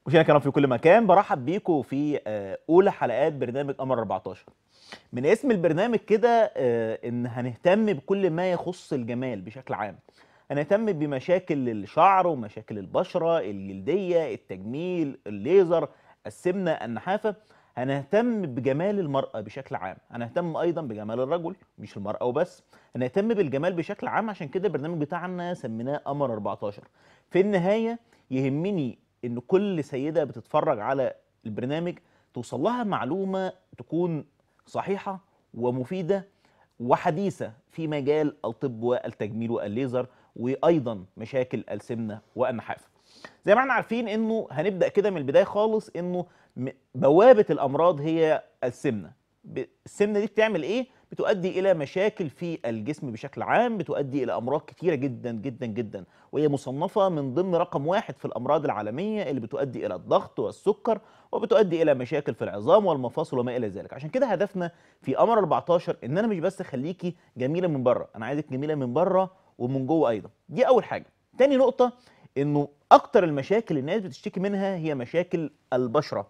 مشاهدينا الكرام في كل مكان، برحب بيكم في اولى حلقات برنامج قمر 14. من اسم البرنامج كده ان هنهتم بكل ما يخص الجمال بشكل عام. هنهتم بمشاكل الشعر ومشاكل البشره الجلديه، التجميل، الليزر، السمنه، النحافه. هنهتم بجمال المرأة بشكل عام، هنهتم أيضا بجمال الرجل مش المرأة وبس. هنهتم بالجمال بشكل عام، عشان كده البرنامج بتاعنا سميناه قمر 14. في النهاية يهمني ان كل سيده بتتفرج على البرنامج توصل لها معلومه تكون صحيحه ومفيده وحديثه في مجال الطب والتجميل والليزر، وايضا مشاكل السمنه والنحافه. زي ما احنا عارفين انه هنبدا كده من البدايه خالص، انه بوابه الامراض هي السمنه. السمنه دي بتعمل ايه؟ بتؤدي الى مشاكل في الجسم بشكل عام، بتؤدي الى امراض كتيره جدا جدا جدا، وهي مصنفه من ضمن رقم 1 في الامراض العالميه اللي بتؤدي الى الضغط والسكر، وبتؤدي الى مشاكل في العظام والمفاصل وما الى ذلك. عشان كده هدفنا في قمر 14 ان انا مش بس اخليكي جميله من بره، انا عايزك جميله من بره ومن جوه ايضا. دي اول حاجه. تاني نقطه، انه اكتر المشاكل الناس بتشتكي منها هي مشاكل البشره.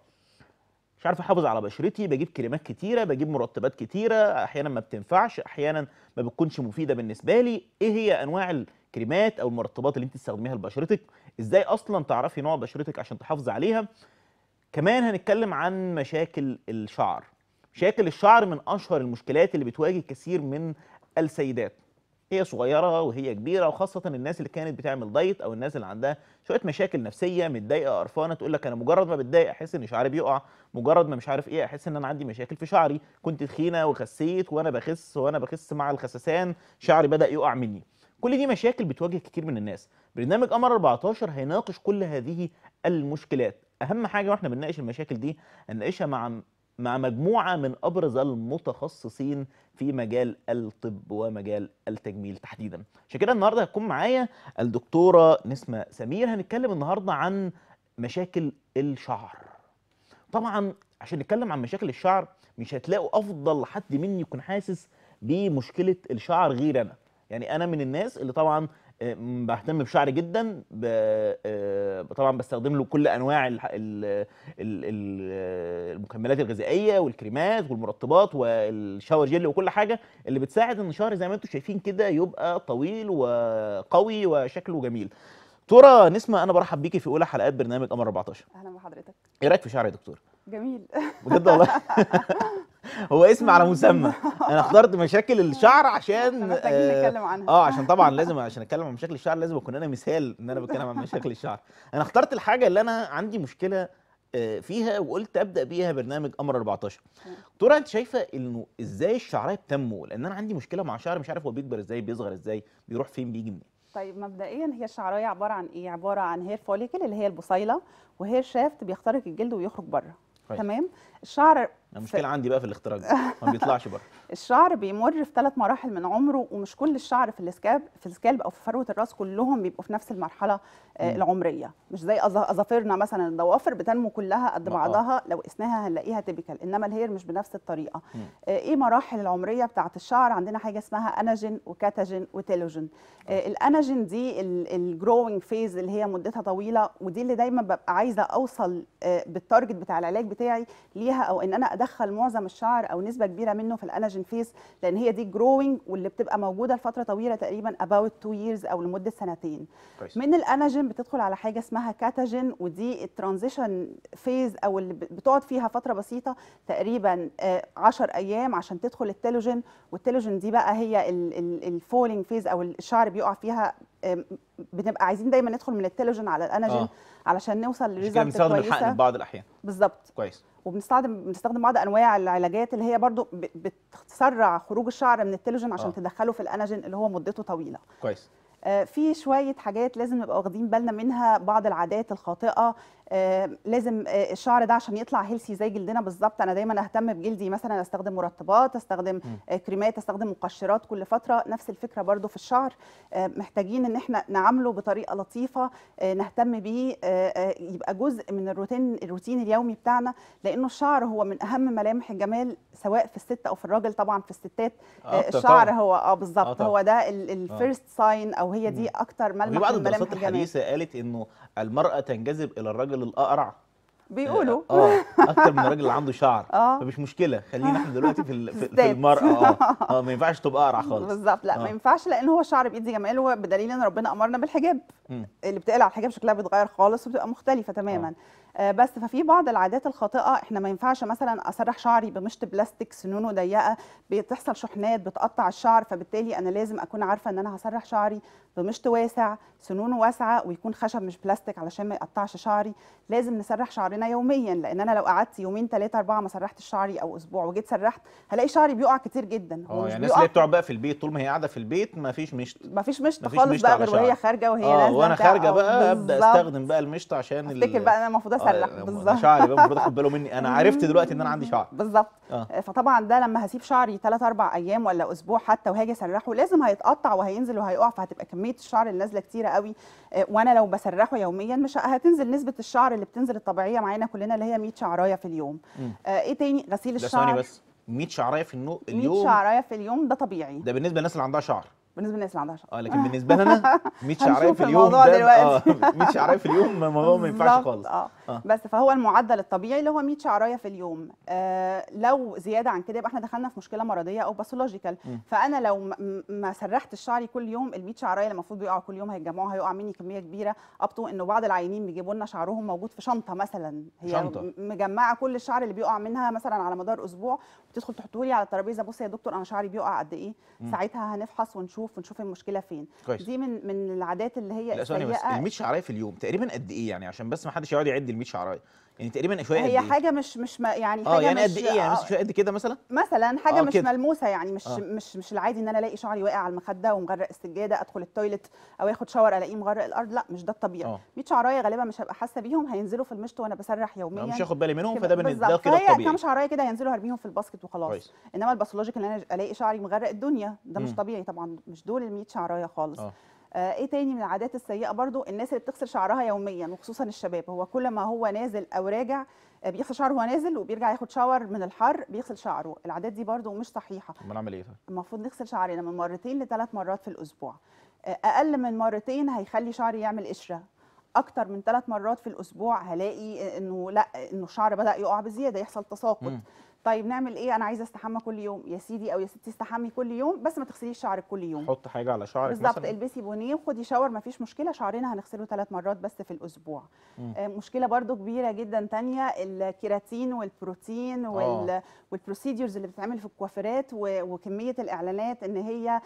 مش عارف احافظ على بشرتي، بجيب كريمات كتيره، بجيب مرطبات كتيره، احيانا ما بتنفعش، احيانا ما بتكونش مفيده بالنسبه لي. ايه هي انواع الكريمات او المرطبات اللي انت تستخدميها لبشرتك؟ ازاي اصلا تعرفي نوع بشرتك عشان تحافظي عليها؟ كمان هنتكلم عن مشاكل الشعر. مشاكل الشعر من اشهر المشكلات اللي بتواجه كثير من السيدات، هي صغيره وهي كبيره، وخاصه الناس اللي كانت بتعمل دايت او الناس اللي عندها شويه مشاكل نفسيه، متضايقه قرفانه، تقول لك انا مجرد ما بتضايق احس ان شعري بيقع، مجرد ما مش عارف ايه احس ان انا عندي مشاكل في شعري، كنت تخينه وخسيت، وانا بخس مع الخسسان شعري بدا يقع مني. كل دي مشاكل بتواجه كتير من الناس. برنامج قمر 14 هيناقش كل هذه المشكلات. اهم حاجه واحنا بنناقش المشاكل دي هنناقشها مع مجموعه من ابرز المتخصصين في مجال الطب ومجال التجميل تحديدا. عشان كده النهارده هتكون معايا الدكتوره نسمه سمير. هنتكلم النهارده عن مشاكل الشعر. طبعا عشان نتكلم عن مشاكل الشعر مش هتلاقوا افضل حد مني يكون حاسس بمشكله الشعر غير انا. يعني انا من الناس اللي طبعا بهتم بشعري جدا، طبعا بستخدم له كل انواع المكملات الغذائيه والكريمات والمرطبات والشاور جيل وكل حاجه اللي بتساعد ان شعري زي ما انتم شايفين كده يبقى طويل وقوي وشكله جميل. دكتوره نسمه، انا برحب بيكي في اولى حلقات برنامج قمر 14. اهلا بحضرتك. ايه رايك في شعري يا دكتور؟ جميل. بجد والله. هو اسم على مسمى. انا اخترت مشاكل الشعر احنا عشان محتاجين نتكلم عنها. عشان طبعا لازم، عشان اتكلم عن مشاكل الشعر لازم اكون انا مثال ان انا بتكلم عن مشاكل الشعر. انا اخترت الحاجه اللي انا عندي مشكله فيها، وقلت ابدا بيها برنامج قمر 14. دكتوره، انت شايفه انه ازاي الشعرايه بتنمو؟ لان انا عندي مشكله مع شعري، مش عارف هو بيكبر ازاي، بيصغر ازاي، بيروح فين، بيجي منين. طيب مبدئيا هي الشعرايه عباره عن ايه؟ عباره عن هير فوليكل اللي هي البصيله، وهير شافت بيخترق الجلد ويخرج بره. تمام. الشعر المشكله عندي بقى في الاختراق ده، ما بيطلعش بره. الشعر بيمر في 3 مراحل من عمره، ومش كل الشعر في السكالب او في فروه الراس كلهم بيبقوا في نفس المرحله العمريه. مش زي اظافرنا مثلا، الضوافر بتنمو كلها قد بعضها، لو قسناها هنلاقيها تيبيكال، انما الهير مش بنفس الطريقه. ايه مراحل العمريه بتاعه الشعر؟ عندنا حاجه اسمها اناجين وكاتاجين وتيلوجين. الاناجين دي الجروينج فيز اللي هي مدتها طويله، ودي اللي دايما ببقى عايزه اوصل بالتارجت بتاع العلاج بتاعي ليها، او ان انا ادخل معظم الشعر او نسبه كبيره منه في الاناجين فيز، لان هي دي جروينج واللي بتبقى موجوده لفتره طويله تقريبا about 2 years او لمده سنتين. من الاناجين بتدخل على حاجه اسمها كاتاجين، ودي الترانزيشن فيز او اللي بتقعد فيها فتره بسيطه تقريبا 10 ايام عشان تدخل التيلوجين. والتيلوجين دي بقى هي الفولينج فيز او الشعر بيقع فيها. بنبقى عايزين دايما ندخل من التيلوجين على الاناجين علشان نوصل لريزلت كويسه. بنستخدم الحقن في بعض الاحيان. بالظبط. كويس. وبنستخدم بعض انواع العلاجات اللي هي برضو بتسرع خروج الشعر من التيلوجين عشان تدخله في الاناجين اللي هو مدته طويله. كويس. في شويه حاجات لازم نبقى واخدين بالنا منها، بعض العادات الخاطئه. لازم الشعر ده عشان يطلع هيلسي زي جلدنا بالظبط، انا دايما اهتم بجلدي، مثلا استخدم مرطبات، استخدم كريمات، استخدم مقشرات كل فتره. نفس الفكره برضو في الشعر، محتاجين ان احنا نعامله بطريقه لطيفه، نهتم بيه، يبقى جزء من الروتين اليومي بتاعنا، لانه الشعر هو من اهم ملامح الجمال سواء في الست او في الراجل. طبعا في الستات الشعر هو بالظبط هو ده الفيرست ساين، او هي دي اكتر ملمح في بعض من ملامح الدراسات الجمال. الحديثه قالت انه المراه تنجذب الى الرجل الاقرع بيقولوا اكتر من الراجل اللي عنده شعر. اه فمش مشكله، خلينا احنا دلوقتي في في الستات. المرأة. ما ينفعش تبقى قرع خالص. بالظبط، لا ما ينفعش، لان هو الشعر بيدي جمال، بدليل ان ربنا امرنا بالحجاب. مم. اللي بتقلع الحجاب شكلها بيتغير خالص وبتبقى مختلفه تماما. بس ففي بعض العادات الخاطئه، احنا ما ينفعش مثلا اسرح شعري بمشط بلاستيك سنونه ضيقه، بتحصل شحنات بتقطع الشعر، فبالتالي انا لازم اكون عارفه ان انا هسرح شعري بمشط واسع، سنونه واسعه، ويكون خشب مش بلاستيك علشان ما يقطعش شعري. لازم نسرح شعرنا يوميا، لان انا لو قعدت يومين 3 4 ما سرحتش شعري، او اسبوع وجيت سرحت، هلاقي شعري بيقع كتير جدا. هو مش يعني الناس بيقع، اللي هي بتقعد بقى في البيت طول ما هي قاعده في البيت ما فيش مشط. مفيش مشط مفيش خالص مشط بقى على غير وهي شعرك. خارجه وهي نازله وانا بتاع. خارجه بقى ابدا بالظبط. استخدم بقى المشط عشان افتكر بقى انا المفروض اسرح. ده بالظبط. شعري بقى المفروض اخد باله مني. انا عرفت دلوقتي ان انا عندي شعر. بالظبط. اه فطبعا ده لما هسيب شعري 3 4 ايام ولا اسبوع حتى وهاجي اسرحه، لازم هيتقطع وهينزل وهيقع، فهتبقى كميه الشعر اللي نازله كتيره قوي. وانا لو بسرحه يوميا مش هتنزل نسبه الشعر اللي بتنزل الطبيعيه معانا كلنا، اللي هي 100 شعرايه في اليوم. ايه تاني؟ غسيل ده ثواني الشعر. بس، 100 شعرايه في اليوم؟ 100 شعرايه في اليوم ده طبيعي ده بالنسبه للناس اللي عندها شعر. بالنسبه للناس اللي عندها شعر. لكن بالنسبه لنا 100 شعرايه هنشوف في اليوم الموضوع ده دلوقتي. 100 شعرايه في اليوم الموضوع ما ينفعش بالظبط. خالص. بس فهو المعدل الطبيعي اللي هو 100 شعرايه في اليوم. لو زياده عن كده يبقى احنا دخلنا في مشكله مرضيه او باثولوجيكال. فانا لو ما سرحتش شعري كل يوم، ال 100 شعرايه اللي المفروض بيقعوا كل يوم هيتجمعوا، هيقع مني كميه كبيره، ابطو انه بعض العيانين بيجيبوا لنا شعرهم موجود في شنطه مثلا، هي شنطة. مجمعه كل الشعر اللي بيقع منها مثلا على مدار اسبوع، وتدخل تحطه لي على الترابيزه، بصي يا دكتور انا شعري بيقع قد ايه. ساعتها هنفحص ونشوف المشكله فين. كويس. دي من العادات اللي هي لا ثواني بس، ال 100 شعرايه في اليوم تقريبا قد ايه يعني؟ عشان بس ما حدش يقعد يعد ال 100 شعرايه، يعني تقريبا شويه قد هي ايه؟ حاجه مش يعني حاجه يعني مش قد ايه يعني؟ مثلا شويه قد كده مثلا حاجه مش كده. ملموسه يعني، مش العادي ان انا الاقي شعري واقع على المخده ومغرق السجاده، ادخل التويلت او اخد شاور الاقيه مغرق الارض، لا مش ده الطبيعي. 100 شعرايه غالبا مش هبقى حاسه بيهم، هينزلوا في المشط وانا بسرح يوميا، مش هاخد بالي منهم، فده بالنسبه بالظبط. كده فهي الطبيعي. كام شعرايه كده هينزلوا هرميهم في الباسكت وخلاص. كويس. انما الباثولوجيكال ان انا الاقي شعري مغرق الدنيا ده مش طبيعي طبعا، مش دول ال 100 شعرايه خالص. ايه تاني من العادات السيئه برضو؟ الناس اللي بتغسل شعرها يوميا وخصوصا الشباب، هو كل ما هو نازل او راجع بيغسل شعره وهو نازل، وبيرجع ياخد شاور من الحر بيغسل شعره. العادات دي برضو مش صحيحه. امال نعمل ايه طيب؟ المفروض نغسل شعرنا من 2 ل 3 مرات في الاسبوع. اقل من 2 هيخلي شعري يعمل قشره، اكتر من 3 مرات في الاسبوع هلاقي انه لا، انه الشعر بدا يقع بزياده، يحصل تساقط. طيب نعمل ايه؟ انا عايزه استحمى كل يوم، يا سيدي او يا ستي استحمي كل يوم، بس ما تغسليش شعرك كل يوم. حط حاجه على شعرك بالظبط، مثلا. البسي بونيه وخدي شاور، ما فيش مشكله. شعرنا هنغسله 3 مرات بس في الاسبوع. مشكله برضو كبيره جدا تانية، الكيراتين والبروتين والبروسيديورز اللي بتتعمل في الكوافيرات، وكميه الاعلانات ان هي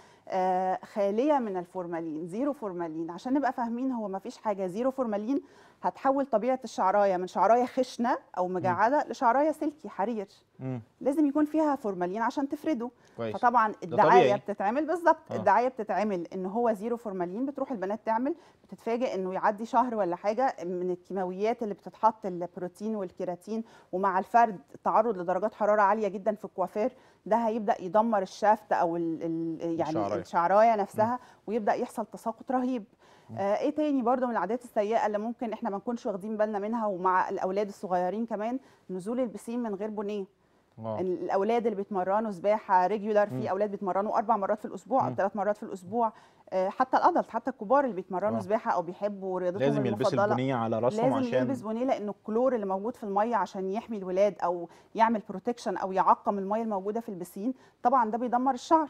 خاليه من الفورمالين، زيرو فورمالين. عشان نبقى فاهمين، هو ما فيش حاجه زيرو فورمالين هتحول طبيعه الشعرايه من شعرايه خشنه او مجعده لشعرايه سلكي حرير. لازم يكون فيها فورمالين عشان تفرده. كويس. فطبعا الدعايه بتتعمل بالظبط. الدعايه بتتعمل ان هو زيرو فورمالين، بتروح البنات تعمل، بتتفاجئ انه يعدي شهر ولا حاجه من الكيماويات اللي بتتحط، البروتين والكيراتين، ومع الفرد التعرض لدرجات حراره عاليه جدا في الكوافير، ده هيبدا يدمر الشافت او يعني الشعرايه نفسها، ويبدا يحصل تساقط رهيب. ايه تاني برضو من العادات السيئه اللي ممكن احنا ما نكونش واخدين بالنا منها، ومع الاولاد الصغيرين كمان؟ نزول البسين من غير بونيه. الاولاد اللي بيتمرنوا سباحه ريجولار، في اولاد بيتمرنوا 4 مرات في الاسبوع او 3 مرات في الاسبوع. حتى الادلت، حتى الكبار اللي بيتمرنوا سباحه او بيحبوا رياضتهم المفضله لازم يلبسوا البونيه على راسهم، لازم عشان يلبس بونيه، لانه الكلور اللي موجود في الميه عشان يحمي الولاد او يعمل بروتكشن او يعقم الميه الموجوده في البسين، طبعا ده بيدمر الشعر.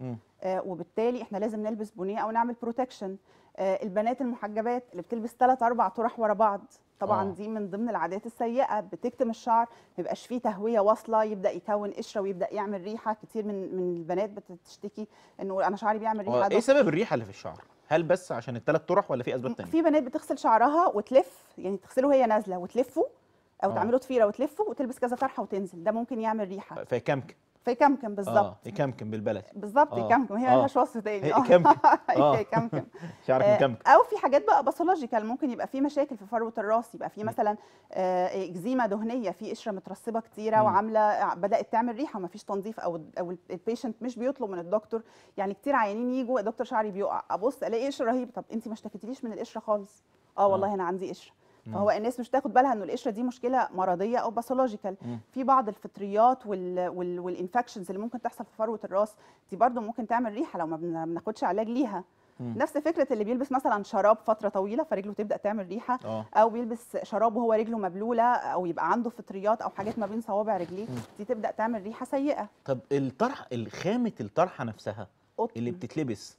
وبالتالي احنا لازم نلبس بونيه او نعمل بروتكشن. البنات المحجبات اللي بتلبس 3 4 طرح ورا بعض، طبعا دي من ضمن العادات السيئه، بتكتم الشعر، ما يبقاش فيه تهويه واصله، يبدا يكون قشره ويبدا يعمل ريحه. كتير من البنات بتشتكي انه انا شعري بيعمل ريحه. ايه سبب الريحه اللي في الشعر؟ هل بس عشان ال3 طرح ولا في اسباب تانية؟ في بنات بتغسل شعرها وتلف، يعني تغسله وهي نازله وتلفه، او تعمله ضفيره وتلفه وتلبس كذا طرحه وتنزل، ده ممكن يعمل ريحه. فيكمكم. فيكمكم بالظبط. يكمكم بالبلدي. بالظبط، يكمكم، هي مالهاش وصف تاني. يكمكم. يكمكم. شعرك مكمكم. او في حاجات بقى باثولوجيكال، ممكن يبقى في مشاكل في فروه الراس، يبقى في مثلا اكزيما دهنيه، في قشره مترسبه كتيره وعامله بدات تعمل ريحه، وما فيش تنظيف، او البيشنت مش بيطلب من الدكتور. يعني كتير عيانين يجوا، يا دكتور شعري بيقع، ابص الاقي قشره رهيب. طب انت ما اشتكيتليش من القشره خالص؟ والله انا عندي قشره. فهو الناس مش تاخد بالها انه القشره دي مشكله مرضيه او باثولوجيكال. في بعض الفطريات والانفكشنز اللي ممكن تحصل في فروه الراس، دي برضو ممكن تعمل ريحه لو ما بناخدش علاج ليها. نفس فكره اللي بيلبس مثلا شراب فتره طويله فرجله تبدا تعمل ريحه، اه او بيلبس شراب وهو رجله مبلوله، او يبقى عنده فطريات او حاجات ما بين صوابع رجليه، دي تبدا تعمل ريحه سيئه. طب الطرح، خامة الطرحة نفسها اللي قطن. بتتلبس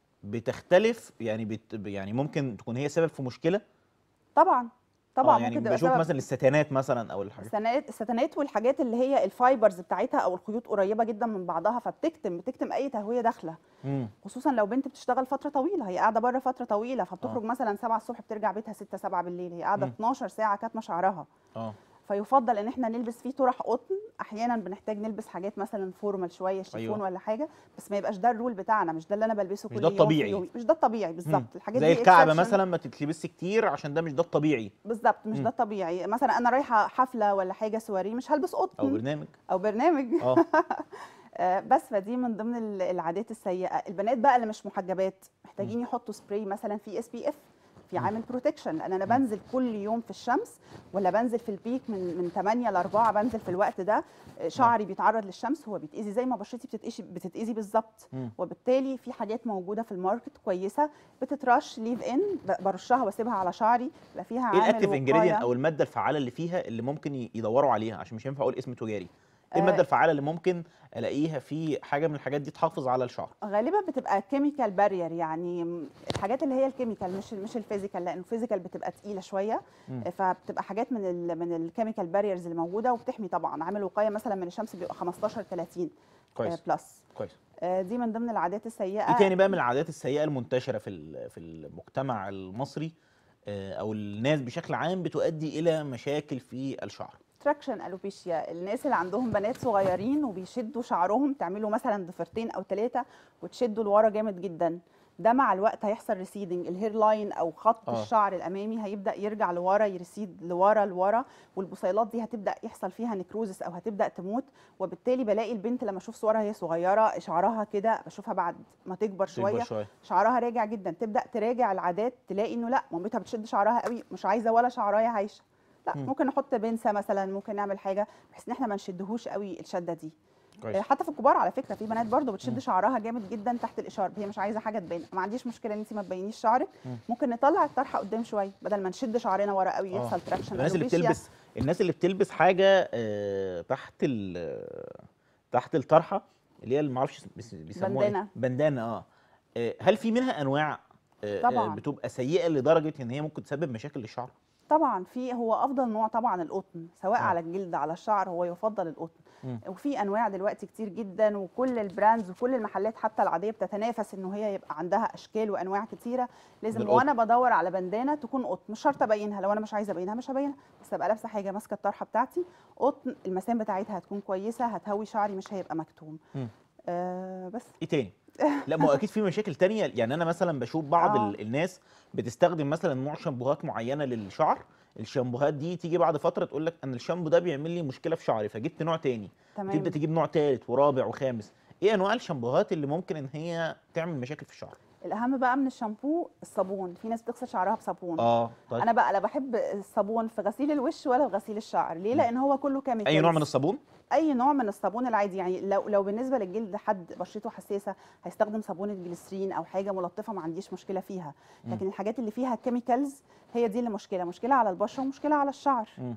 بتختلف يعني يعني ممكن تكون هي سبب في مشكلة؟ طبعا اه طبعا يعني ممكن تبقى بشوف سبب. مثلا الستانات مثلا او الحاجات. الستانات والحاجات اللي هي الفايبرز بتاعتها او الخيوط قريبه جدا من بعضها، بتكتم اي تهويه داخله، امم خصوصا لو بنت بتشتغل فتره طويله، هي قاعده بره فتره طويله، اه فبتخرج مثلا 7 الصبح بترجع بيتها 6 7 بالليل، هي قاعده امم 12 ساعه كاتمه شعرها. اه فيفضل ان احنا نلبس فيه طرح قطن. احيانا بنحتاج نلبس حاجات مثلا فورمال شويه، شيفون ايوه ولا حاجه، بس ما يبقاش ده الرول بتاعنا، مش ده اللي انا بلبسه مش كل ده يوم في الطبيعي. يومي، مش ده الطبيعي بالظبط. الحاجات زي دي الكعبة اكسبشن. مثلا ما تتلبسش كتير عشان ده مش ده الطبيعي. بالظبط مش ده الطبيعي. مثلا انا رايحه حفله ولا حاجه سواري، مش هلبس او قطن برنامج. او برنامج. اه بس فدي من ضمن العادات السيئه. البنات بقى اللي مش محجبات محتاجين يحطوا سبراي مثلا في SPF، في مم. عامل بروتكشن، لان انا مم. بنزل كل يوم في الشمس، ولا بنزل في البيك من 8 ل 4، بنزل في الوقت ده، اه شعري بيتعرض للشمس، هو بيتاذي زي ما بشرتي بتتاذي بالظبط. مم. وبالتالي في حاجات موجوده في الماركت كويسه بتترش ليف ان، برشها واسيبها على شعري، يبقى فيها ايه عامل الاكتيف انجريدينت وقايه. او الماده الفعاله اللي فيها اللي ممكن يدوروا عليها، عشان مش هينفع اقول اسم تجاري؟ ايه الماده آه، الفعاله اللي ممكن الاقيها في حاجه من الحاجات دي تحافظ على الشعر؟ غالبا بتبقى كيميكال بارير، يعني الحاجات اللي هي الكيميكال مش الفيزيكال، لان الفيزيكال بتبقى تقيله شويه. مم. فبتبقى حاجات من الكيميكال باريرز اللي موجوده، وبتحمي طبعا. عامل وقايه مثلا من الشمس بيبقى 15 30 كويس بلس. كويس. دي من ضمن العادات ايه السيئه. تاني بقى من العادات السيئه المنتشره في المجتمع المصري او الناس بشكل عام بتؤدي الى مشاكل في الشعر؟ تراكشن الوبيشيا، الناس اللي عندهم بنات صغيرين وبيشدوا شعرهم، تعملوا مثلا ضفيرتين او 3 وتشدوا لورا جامد جدا، ده مع الوقت هيحصل ريسيدنج، الهير لاين او خط اه الشعر الامامي هيبدا يرجع لورا، يرسيد لورا، والبصيلات دي هتبدا يحصل فيها نكروزس او هتبدا تموت. وبالتالي بلاقي البنت لما اشوف صورها هي صغيره شعرها كده، بشوفها بعد ما تكبر تكبر شويه شويه. شعرها راجع جدا، تبدا تراجع العادات، تلاقي انه لا، مامتها بتشد شعرها قوي، مش عايزه ولا شعرايه هايشه. لا، مم. ممكن نحط بنسة مثلا، ممكن نعمل حاجه بحيث ان احنا ما نشدهوش قوي الشده دي. كويس. حتى في الكبار على فكره، في بنات برضو بتشد مم. شعرها جامد جدا تحت الاشارب، هي مش عايزه حاجه تبان، ما عنديش مشكله ان انت ما تبينيش شعرك، مم. ممكن نطلع الطرحه قدام شويه بدل ما نشد شعرنا ورا قوي اه يحصل تراكشن الناس اللي الوبيشيا. بتلبس الناس اللي بتلبس حاجه تحت تحت الطرحه، اللي هي اللي ما اعرفش بيسموها ايه، بندانه. بندانه. هل في منها انواع طبعا بتبقى سيئه لدرجه ان هي ممكن تسبب مشاكل للشعر؟ طبعا هو افضل نوع طبعا القطن، سواء اه على الجلد على الشعر، هو يفضل القطن. مم. وفي انواع دلوقتي كتير جدا، وكل البراندز وكل المحلات حتى العاديه بتتنافس ان هي يبقى عندها اشكال وانواع كتيره. لازم بالقطن. وانا بدور على بندانه تكون قطن، مش شرط ابينها، لو انا مش عايزه ابينها مش هبينها، بس ابقى لابسه حاجه ماسكه الطرحه بتاعتي قطن، المسام بتاعتها هتكون كويسه، هتهوي شعري، مش هيبقى مكتوم. مم. بس ايه تاني؟ لا ما هو اكيد في مشاكل تانية. يعني انا مثلا بشوف بعض اه الناس بتستخدم مثلا نوع شامبوهات معينه للشعر، الشامبوهات دي تيجي بعد فتره تقول لك انا الشامبو ده بيعمل لي مشكله في شعري فجبت نوع تاني، تبدا تمام. تجيب نوع تالت ورابع وخامس. ايه انواع الشامبوهات اللي ممكن ان هي تعمل مشاكل في الشعر؟ الاهم بقى من الشامبو الصابون، في ناس بتغسل شعرها بصابون. اه طيب. انا بقى لا بحب الصابون في غسيل الوش ولا في غسيل الشعر، ليه؟ مم. لان هو كله اي نوع من كيميكالز. الصابون؟ اي نوع من الصابون العادي، يعني لو بالنسبه للجلد حد بشرته حساسه هيستخدم صابونه جليسرين او حاجه ملطفه، ما عنديش مشكله فيها. مم. لكن الحاجات اللي فيها كيميكالز هي دي اللي مشكله على البشره ومشكله على الشعر. مم.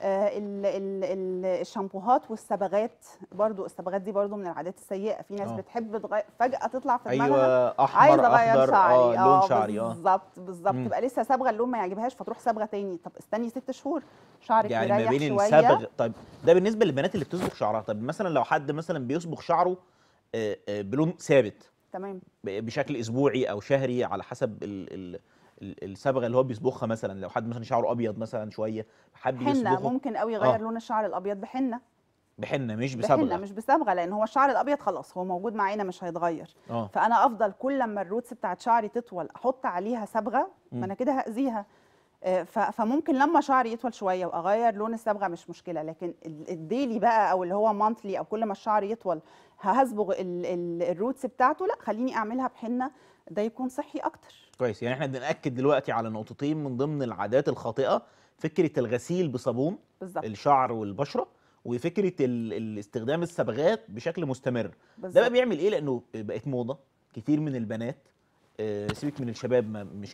الشامبوهات والصبغات برضو، الصبغات دي برضو من العادات السيئه. في ناس اه بتحب فجاه تطلع في دماغها ايوه عايزه احمر اغير اخضر شعري. لون اه شعري بالظبط مم. تبقى لسه صبغه اللون ما يعجبهاش، فتروح صبغه تاني، طب استني 6 شهور شعرك يعني ما يريح بين شويه. الصبغ. طيب ده بالنسبه للبنات اللي بتصبغ شعرها. طب مثلا لو حد مثلا بيصبغ شعره بلون ثابت تمام. بشكل اسبوعي او شهري على حسب الصبغه اللي هو بيصبغها، مثلا لو حد مثلا شعره ابيض مثلا شويه حب حنه يصبغه. ممكن قوي يغير اه لون الشعر الابيض بحنه. بحنه مش بحنه بصبغه. مش بصبغه، لان هو الشعر الابيض خلاص هو موجود معانا مش هيتغير. اه فانا افضل كل لما الروتس بتاعت شعري تطول احط عليها صبغه، ما مم. انا كده هاذيها. فممكن لما شعري يطول شويه واغير لون الصبغه مش مشكله، لكن الديلي بقى او اللي هو مانثلي او كل ما الشعر يطول هصبغ الروتس بتاعته، لا خليني اعملها بحنه، ده يكون صحي اكتر. كويس. يعني احنا بنأكد دلوقتي على نقطتين من ضمن العادات الخاطئه: فكره الغسيل بصابون بالظبط. الشعر والبشره، وفكره استخدام الصبغات بشكل مستمر. ده بقى بالظبط. بيعمل ايه؟ لانه بقت موضه، كتير من البنات سيبك من الشباب،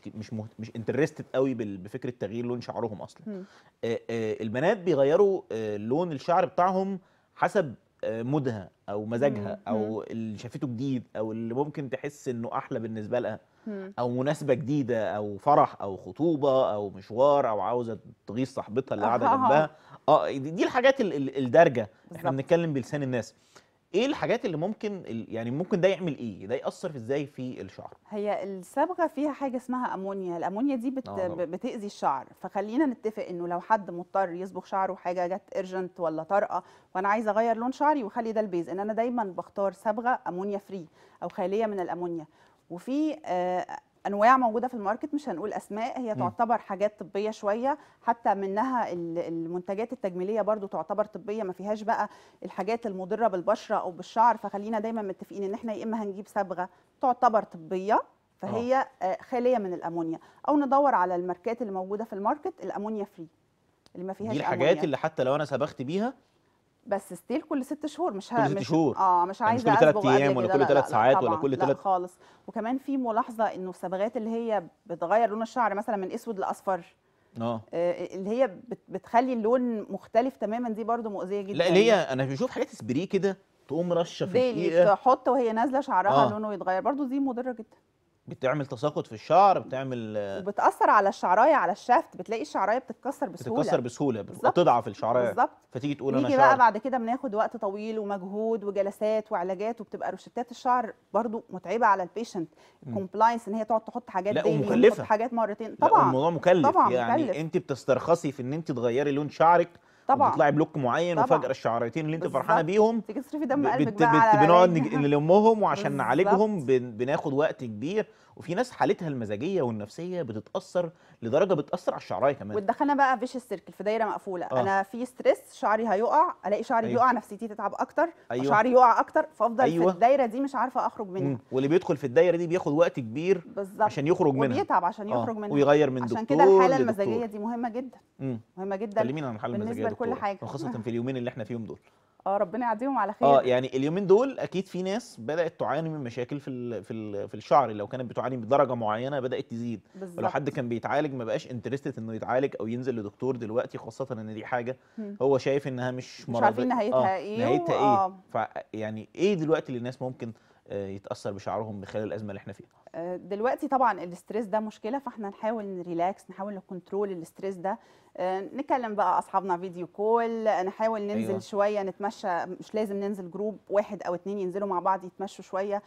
مش انترستد قوي بفكره تغيير لون شعرهم اصلا. مم. البنات بيغيروا لون الشعر بتاعهم حسب مودها او مزاجها مم. او اللي شافته جديد او اللي ممكن تحس انه احلى بالنسبه لها، مم. او مناسبه جديده او فرح او خطوبه او مشوار او عاوزه تغيظ صاحبتها اللي قاعده جنبها. دي الحاجات الدارجه، احنا بالظبط. بنتكلم بلسان الناس. ايه الحاجات اللي ممكن يعني ممكن ده يعمل ايه، ده يأثر ازاي في الشعر؟ هي الصبغه فيها حاجه اسمها امونيا، الامونيا دي طبعا. بتاذي الشعر، فخلينا نتفق انه لو حد مضطر يصبغ شعره، حاجه جت ارجنت ولا طارئه وانا عايزه اغير لون شعري وخلي ده البيز، ان انا دايما بختار صبغه امونيا فري او خاليه من الامونيا. وفي انواع موجوده في الماركت، مش هنقول اسماء، هي تعتبر حاجات طبيه شويه، حتى منها المنتجات التجميليه برضو تعتبر طبيه، ما فيهاش بقى الحاجات المضره بالبشره او بالشعر. فخلينا دايما متفقين ان احنا يا اما هنجيب صبغه تعتبر طبيه فهي خاليه من الامونيا، او ندور على الماركات اللي موجوده في الماركت الامونيا فري اللي ما فيهاش دي الحاجات امونيا. اللي حتى لو انا صبغت بيها بس ستيل كل 6 شهور، كل ست مش شهور مش يعني مش عايزه كل 3 اصبغ ايام قبل ولا كده، كل لا 3 لا لا ساعات ولا طبعا كل لا 3. خالص. وكمان في ملاحظه انه الصبغات اللي هي بتغير لون الشعر مثلا من اسود لاصفر، اللي هي بتخلي اللون مختلف تماما، دي برضو مؤذيه لا، جدا. اللي هي انا بشوف حاجات سبري كده تقوم رشه في ديلي دقيقه، تحط وهي نازله شعرها لونه يتغير، برضو دي مضره جدا، بتعمل تساقط في الشعر، بتعمل وبتاثر على الشعرايه، على الشافت، بتلاقي الشعرايه بتتكسر بتتكسر بسهوله. بسهوله، بالظبط بتضعف الشعرايه، بالظبط. فتيجي تقول انا نيجي بقى شعر. بعد كده بناخد وقت طويل ومجهود وجلسات وعلاجات، وبتبقى روشتات الشعر برضو متعبه على البيشنت، الكومبلاينس ان هي تقعد تحط حاجات لا ديلي وتحط ومكلفه، حاجات مرتين. لا طبعا والموضوع مكلف، طبعا يعني مكلف. انت بتسترخصي في ان انت تغيري لون شعرك طبعا وبتطلعي بلوك معين، وفجاه طبعا الشعرتين اللي انت فرحانه بالظبط، بيهم تيجي تصرفي دم قلبك بقى على بنقعد العلاج. نلمهم، وعشان بالظبط. نعالجهم بناخد وقت كبير. وفي ناس حالتها المزاجيه والنفسيه بتتاثر لدرجه بتاثر على الشعرايه كمان. وتدخلنا بقى فيش السيركل، في دايره مقفوله، اه انا في ستريس شعري هيقع، الاقي شعري ايوه بيقع، نفسيتي تتعب اكتر، ايوه وشعري يقع اكتر، فافضل في ايوه. الدايره دي مش عارفه اخرج منها. واللي بيدخل في الدايره دي بياخد وقت كبير بالظبط، عشان يخرج منها. وبيتعب عشان يخرج منها. ويغير من عشان كده دكتور الحاله المزاجيه لدكتور. دي مهمه جدا، مهمه جدا كلمينا عن الحاله المزاجيه بالنسبه يا لكل دكتوره، حاجه. وخاصه في اليومين اللي احنا فيهم دول. ربنا يعديهم على خير. يعني اليومين دول اكيد في ناس بدات تعاني من مشاكل في الشعر، لو كانت بتعاني بدرجه معينه بدات تزيد. بالظبط. ولو حد كان بيتعالج ما بقاش انترستد انه يتعالج او ينزل لدكتور دلوقتي، خاصه ان دي حاجه هو شايف انها مش مرض، عارفين نهايتها ايه. نهايتها ايه. فيعني ايه دلوقتي اللي الناس ممكن يتاثر بشعرهم خلال الازمه اللي احنا فيها؟ دلوقتي طبعا الاستريس ده مشكله، فاحنا نحاول نريلاكس، نحاول نكنترول الاستريس ده، نكلم بقى اصحابنا فيديو كول، نحاول ننزل أيوة. شويه نتمشى، مش لازم ننزل جروب واحد او اتنين ينزلوا مع بعض يتمشوا شويه.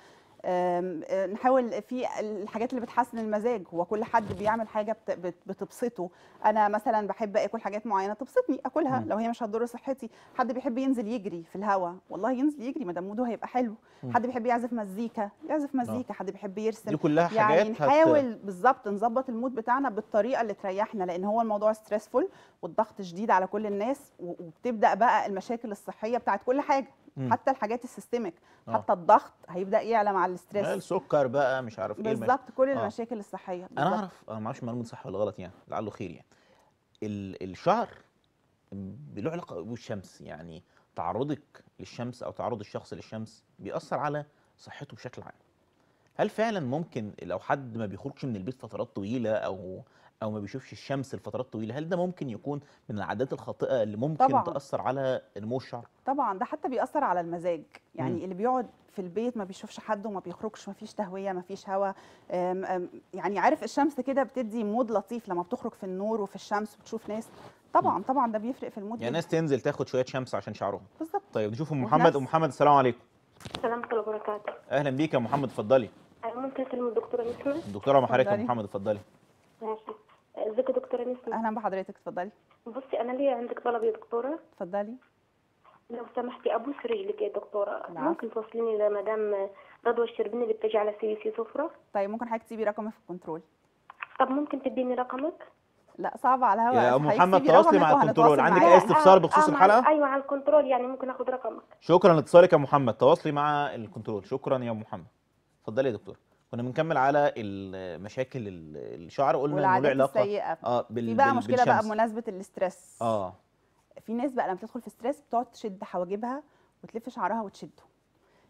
نحاول في الحاجات اللي بتحسن المزاج، هو كل حد بيعمل حاجه بتبسطه. انا مثلا بحب اكل حاجات معينه تبسطني اكلها لو هي مش هتضر صحتي. حد بيحب ينزل يجري في الهواء، والله ينزل يجري ما دام موده هيبقى حلو. حد بيحب يعزف مزيكا يعزف مزيكا. حد بيحب يرسم. دي كلها حاجات يعني نحاول بالظبط نظبط المود بتاعنا بالطريقه اللي تريحنا، لان هو الموضوع ستريسفول والضغط شديد على كل الناس، وبتبدا بقى المشاكل الصحيه بتاعت كل حاجه، حتى الحاجات السيستميك، حتى الضغط هيبدا يعلى مع الاستريس، السكر بقى مش عارف ايه بالظبط، كل المشاكل الصحيه. انا اعرف، انا ما اعرفش معلومه صح ولا غلط يعني، لعله خير يعني. الشعر له علاقه بالشمس، يعني تعرضك للشمس او تعرض الشخص للشمس بيأثر على صحته بشكل عام. هل فعلا ممكن لو حد ما بيخرجش من البيت فترات طويله او ما بيشوفش الشمس لفترات طويله، هل ده ممكن يكون من العادات الخاطئه اللي ممكن طبعا تأثر على نمو الشعر؟ طبعا، ده حتى بيأثر على المزاج، يعني اللي بيقعد في البيت ما بيشوفش حد وما بيخرجش، ما فيش تهويه، ما فيش هوا، يعني عارف الشمس كده بتدي مود لطيف لما بتخرج في النور وفي الشمس وتشوف ناس، طبعا طبعا ده بيفرق في المود. يعني ناس تنزل تاخد شويه شمس عشان شعرهم. بالظبط. طيب نشوف ام محمد. ام محمد السلام عليكم. السلام ورحمة الله وبركاته. اهلا بيك يا محمد، اتفضلي. ممكن اكلم الدكتوره نسمه؟ الدكتوره مع حضرتك يا محمد، اتفضلي. ماشي. ازيك يا دكتوره نسمه؟ اهلا بحضرتك، اتفضلي. بصي انا ليا عندك طلب يا دكتوره. اتفضلي. لو سمحتي ابوس رجلك يا دكتوره. نعم. ممكن توصليني لمدام رضوى الشربيني اللي بتجي على CBC سفره؟ طيب ممكن حضرتك تسيبي رقمي في الكنترول؟ طب ممكن تديني رقمك؟ لا صعب على الهواء يا ام محمد، تواصلي مع الكنترول. عندك اي استفسار بخصوص الحلقه؟ ايوه على الكنترول، يعني ممكن اخد رقمك. شكرا لاتصالك يا محمد، تواصلي مع الكنترول. شكرا يا ام محمد. اتفضلي يا دكتور. كنا بنكمل على المشاكل الشعر، قلنا انه له علاقه السيئة. في بقى مشكله بقى بالشمس. بمناسبه الاسترس. في ناس بقى لما تدخل في ستريس بتقعد تشد حواجبها وتلف شعرها وتشده،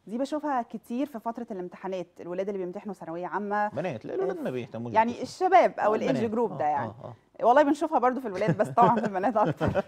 دي بشوفها كتير في فتره الامتحانات، الولاد اللي بيمتحنوا ثانويه عامه. بنات، لا الولاد ما بيهتموش يعني بالقصة. الشباب او الايدج البنات. جروب ده يعني. اه والله بنشوفها برضو في الولاد بس طبعا في البنات اكتر.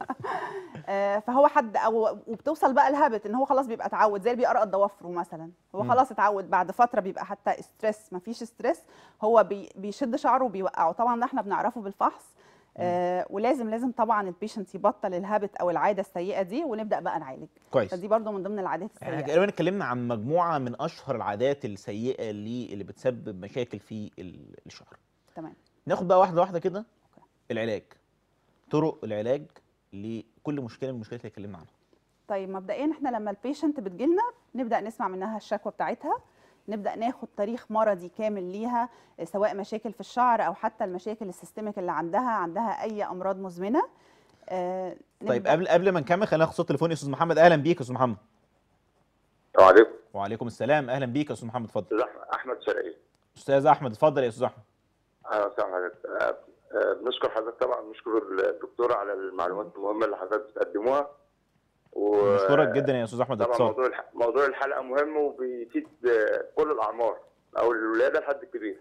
فهو حد او وبتوصل بقى الهابت ان هو خلاص بيبقى اتعود، زي اللي بيقرا ضوافره مثلا، هو خلاص اتعود، بعد فتره بيبقى حتى ستريس، مفيش ستريس هو بيشد شعره وبيوقعه. طبعا ده احنا بنعرفه بالفحص. ولازم طبعا البيشنت يبطل الهابت او العاده السيئه دي، ونبدا بقى نعالج. كويس. فدي برضو من ضمن العادات احنا السيئه. تقريبا اتكلمنا عن مجموعه من اشهر العادات السيئه اللي بتسبب مشاكل في الشعر. تمام. ناخد بقى واحده واحده كده. العلاج، طرق العلاج لكل مشكله من المشكلات اللي اتكلمنا عنها. طيب مبدئيا احنا لما البيشنت بتجيلنا نبدا نسمع منها الشكوى بتاعتها، نبدا ناخد تاريخ مرضي كامل ليها، سواء مشاكل في الشعر او حتى المشاكل السيستميك اللي عندها اي امراض مزمنه. طيب قبل ما نكمل خلينا ناخد صوت تليفوني يا استاذ محمد. اهلا بيك يا استاذ محمد. السلام عليكم. وعليكم السلام، اهلا بيك يا استاذ محمد، اتفضل. استاذ احمد شرقي. استاذ احمد اتفضل يا استاذ احمد. اهلا وسهلا حضرتك. بنشكر حضرتك طبعا، بنشكر الدكتوره على المعلومات المهمه اللي حضرتك بتقدموها. بنشكرك جدا يا استاذ احمد. طبعا موضوع الحلقه مهم وبيفيد كل الاعمار، او الولاده لحد الكبير.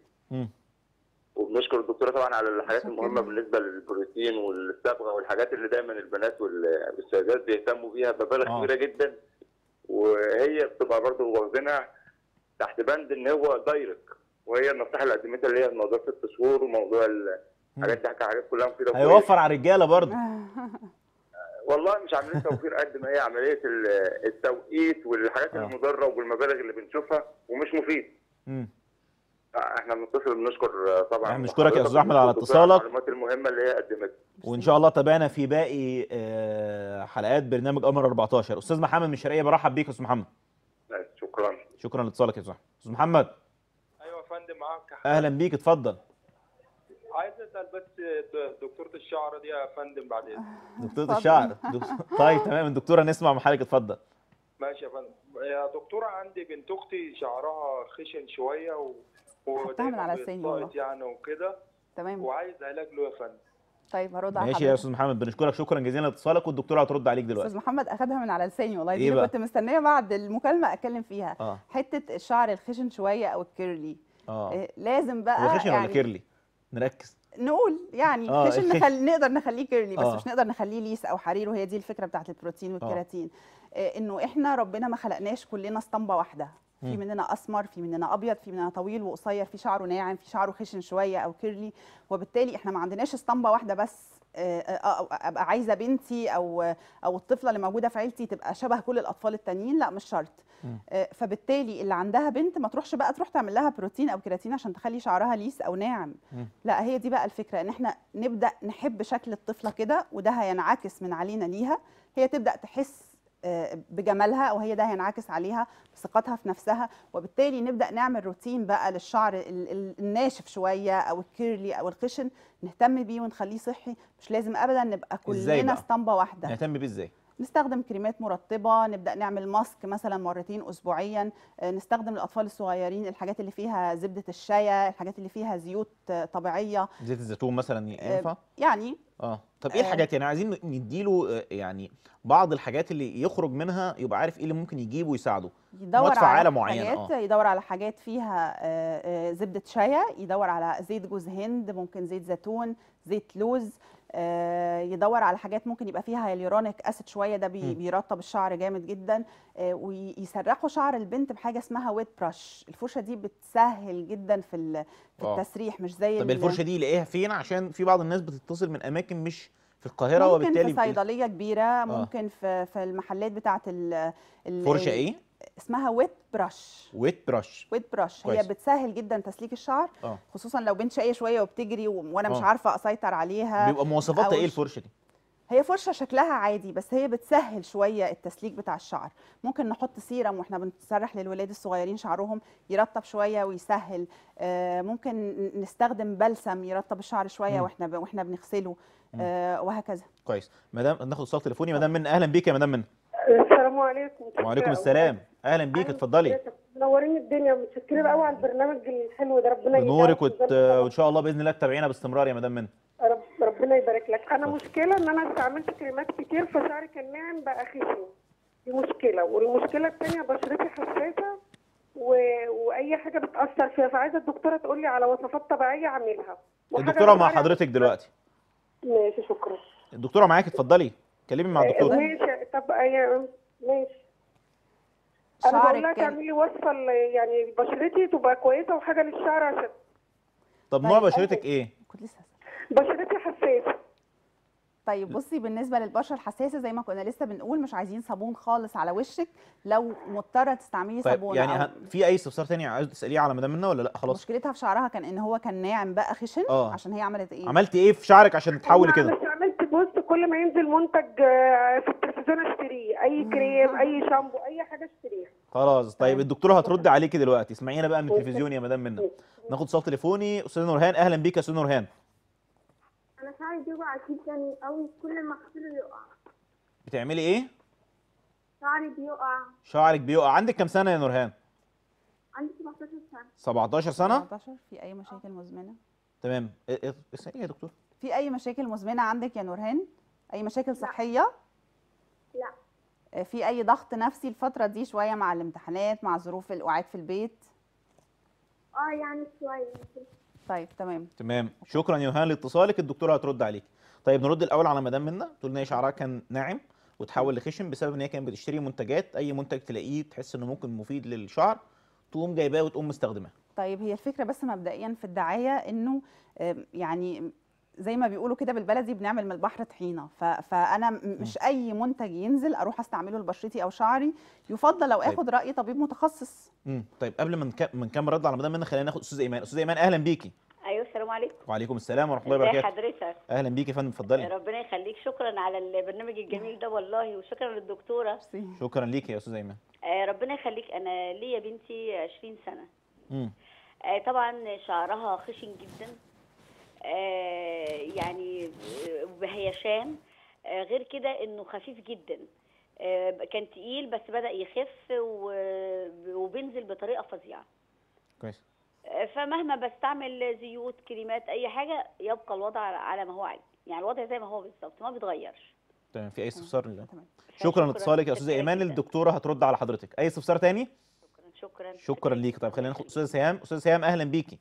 وبنشكر الدكتوره طبعا على الحاجات المهمه بالنسبه للبروتين والصبغه والحاجات اللي دايما البنات والسيدات بيهتموا بيها بمبالغ كبيره جدا، وهي بتبقى برضه واخدينها تحت بند ان هو دايركت، وهي النصيحه اللي قدمتها اللي هي موضوع 6 شهور وموضوع الحاجات دي، حاجات كلها مفيده. هيوفر على الرجاله برضه. والله مش عمليه توفير قد ما هي عمليه التوقيت والحاجات المضره والمبالغ اللي بنشوفها ومش مفيد. احنا بنتصل بنشكر طبعا. احنا بنشكرك يا استاذ احمد على اتصالك، المعلومات المهمه اللي هي قدمتها، وان شاء الله تابعنا في باقي حلقات برنامج قمر 14. استاذ محمد من الشرقيه، برحب بيك يا استاذ محمد. شكرا لاتصالك يا استاذ محمد. ايوه يا فندم، معاك. اهلا بيك، اتفضل. عايز اسال بس دكتوره الشعر دي يا فندم بعد اذنك. دكتوره الشعر طيب تمام الدكتوره، نسمع من حضرتك، اتفضل. ماشي يا فندم. يا دكتوره، عندي بنت اختي شعرها خشن شويه ودايما بيتساقط يعني وكده. تمام. وعايز علاج له يا فندم. طيب هرد على ماشي يا استاذ محمد، بنشكرك شكرا جزيلا لاتصالك، والدكتوره هترد عليك دلوقتي. استاذ محمد اخدها من على لساني والله، دي اللي كنت مستنيه بعد المكالمه اتكلم فيها. حته الشعر الخشن شويه او الكيرلي. لازم بقى هو خشن ولا كيرلي؟ نركز نقول يعني خشن نقدر نخليه كيرلي، بس مش نقدر نخليه ليس او حرير، وهي دي الفكره بتاعت البروتين والكيراتين. انه احنا ربنا ما خلقناش كلنا اسطمبه واحده، في مننا اسمر، في مننا ابيض، في مننا طويل وقصير، في شعره ناعم، في شعره خشن شويه او كيرلي، وبالتالي احنا ما عندناش اسطمبه واحده بس ابقى عايزه بنتي او الطفله اللي موجوده في عيلتي تبقى شبه كل الاطفال التانيين، لا مش شرط. فبالتالي اللي عندها بنت ما تروحش بقى تروح تعمل لها بروتين او كيراتين عشان تخلي شعرها ليس او ناعم. لا، هي دي بقى الفكره، ان احنا نبدا نحب شكل الطفله كده، وده هينعكس من علينا ليها، هي تبدا تحس بجمالها، او هي ده هينعكس عليها بثقتها في نفسها، وبالتالي نبدا نعمل روتين بقى للشعر الناشف شويه او الكيرلي او الخشن، نهتم بيه ونخليه صحي. مش لازم ابدا نبقى كلنا اسطمبه واحده. نهتم بيه ازاي؟ نستخدم كريمات مرطبه، نبدا نعمل ماسك مثلا مرتين اسبوعيا، نستخدم للاطفال الصغيرين الحاجات اللي فيها زبده الشيا، الحاجات اللي فيها زيوت طبيعيه، زيت الزيتون مثلا ينفع يعني. طب ايه الحاجات، يعني عايزين نديله يعني بعض الحاجات اللي يخرج منها يبقى عارف ايه اللي ممكن يجيبه ويساعده. يدور على معينه يدور على حاجات فيها زبده شيا، يدور على زيت جوز هند، ممكن زيت زيتون، زيت لوز، يدور على حاجات ممكن يبقى فيها هيالورونيك اسيد شويه، ده بيرطب الشعر جامد جدا. ويسرحوا شعر البنت بحاجه اسمها ويت براش، الفرشه دي بتسهل جدا في التسريح، مش زي. طب الفرشه دي يلاقيها فين؟ عشان في بعض الناس بتتصل من اماكن مش في القاهره، ممكن وبالتالي في صيدليه كبيره، ممكن في المحلات بتاعه فرشه ايه اسمها ويت براش. ويت براش هي بتسهل جدا تسليك الشعر، خصوصا لو بنت شقيه شويه وبتجري وانا مش عارفه اسيطر عليها. بيبقى مواصفاتها ايه الفرشه دي؟ هي فرشه شكلها عادي، بس هي بتسهل شويه التسليك بتاع الشعر. ممكن نحط سيرم واحنا بنسرح للولاد الصغيرين شعرهم يرطب شويه ويسهل. ممكن نستخدم بلسم يرطب الشعر شويه واحنا بنغسله، وهكذا. كويس. مدام ناخد اتصال تليفوني. مدام من، اهلا بيك يا مدام من. السلام عليكم. وعليكم السلام، اهلا بيك، اتفضلي. منورين الدنيا، متشكرين قوي على البرنامج الحلو ده، ربنا يجزاك نورك وان شاء الله باذن الله تتابعينا باستمرار يا مدام من. ربنا يبارك لك. انا مشكله ان انا استعملت كريمات كتير فشعري كان ناعم بقى خشن. دي مشكله، والمشكله الثانيه بشرتي حساسه واي حاجه بتاثر فيها، فعايزه الدكتوره تقول لي على وصفات طبيعيه اعملها. الدكتوره مع حضرتك دلوقتي. ماشي شكرا. الدكتوره معاكي، اتفضلي كلمي مع الدكتوره. ماشي. طب ماشي. انا بقول لها تعملي لي وصفه يعني بشرتي تبقى كويسه وحاجه للشعر عشان. طب نوع بشرتك ايه؟ كنت لسه بشرتي حساسه. طيب بصي، بالنسبه للبشره الحساسه زي ما كنا لسه بنقول، مش عايزين صابون خالص على وشك. لو مضطره تستعملي طيب صابون يعني في اي استفسار تاني عايز تساليه على مدام منى ولا لا خلاص؟ مشكلتها في شعرها كان ان هو كان ناعم بقى خشن. عشان هي عملت ايه؟ عملتي ايه في شعرك عشان تتحولي كده؟ انا عملت بص، كل ما ينزل منتج في التلفزيون اشتريه، اي كريم اي شامبو اي حاجه اشتريها. خلاص. طيب الدكتوره هترد عليكي دلوقتي، اسمعينا بقى من التلفزيون يا مدام منى. ناخد اتصال تليفوني. استاذه نورهان، اهلا بيك يا استاذه نورهان. انا شعري بيوقع جدا قوي، كل ما اغسله يقع. بتعملي ايه؟ شعري بيقع. شعرك بيقع. عندك كام سنه يا نورهان؟ عندي 17 سنه. 17 سنه؟ 17. في اي مشاكل مزمنه؟ تمام. اسالي يا دكتور. في اي مشاكل مزمنه عندك يا نورهان؟ اي مشاكل صحيه؟ لا. في اي ضغط نفسي الفتره دي شويه مع الامتحانات، مع ظروف القعاد في البيت؟ يعني شويه. طيب تمام. شكرا يا نورهان لاتصالك، الدكتوره هترد عليك. طيب نرد الاول على مدام منى. تقول ان هي شعرها كان ناعم وتحول لخشن بسبب ان هي كانت بتشتري منتجات، اي منتج تلاقيه تحس انه ممكن مفيد للشعر تقوم جايباه وتقوم مستخدماه. طيب هي الفكره بس مبدئيا في الدعايه انه يعني زي ما بيقولوا كده بالبلدي بنعمل من البحر طحينه. فانا مش اي منتج ينزل اروح استعمله لبشرتي او شعري. يفضل لو اخد راي طبيب متخصص. طيب قبل ما نكمل رد على مدام منى خلينا ناخد استاذه ايمان. استاذه ايمان اهلا بيكي. ايوه السلام عليكم. وعليكم السلام ورحمه الله وبركاته. ازي حضرتك؟ اهلا بيكي يا فندم، اتفضلي. ربنا يخليك، شكرا على البرنامج الجميل ده والله، وشكرا للدكتوره. شكرا ليكي يا استاذه ايمان. ربنا يخليك. انا ليا بنتي 20 سنه. طبعا شعرها خشن جدا، يعني بهيشان. غير كده انه خفيف جدا. كان تقيل بس بدأ يخف وبينزل بطريقه فظيعه. كويس. فمهما بستعمل زيوت كريمات اي حاجه يبقى الوضع على ما هو عليه، يعني الوضع زي ما هو بالظبط ما بيتغيرش. تمام. في اي استفسار؟ شكرا لاتصالك يا استاذه ايمان. الدكتوره هترد على حضرتك. اي استفسار تاني؟ شكرا ليك. طيب خلينا ناخد استاذه سهام. استاذه سهام اهلا بيكي.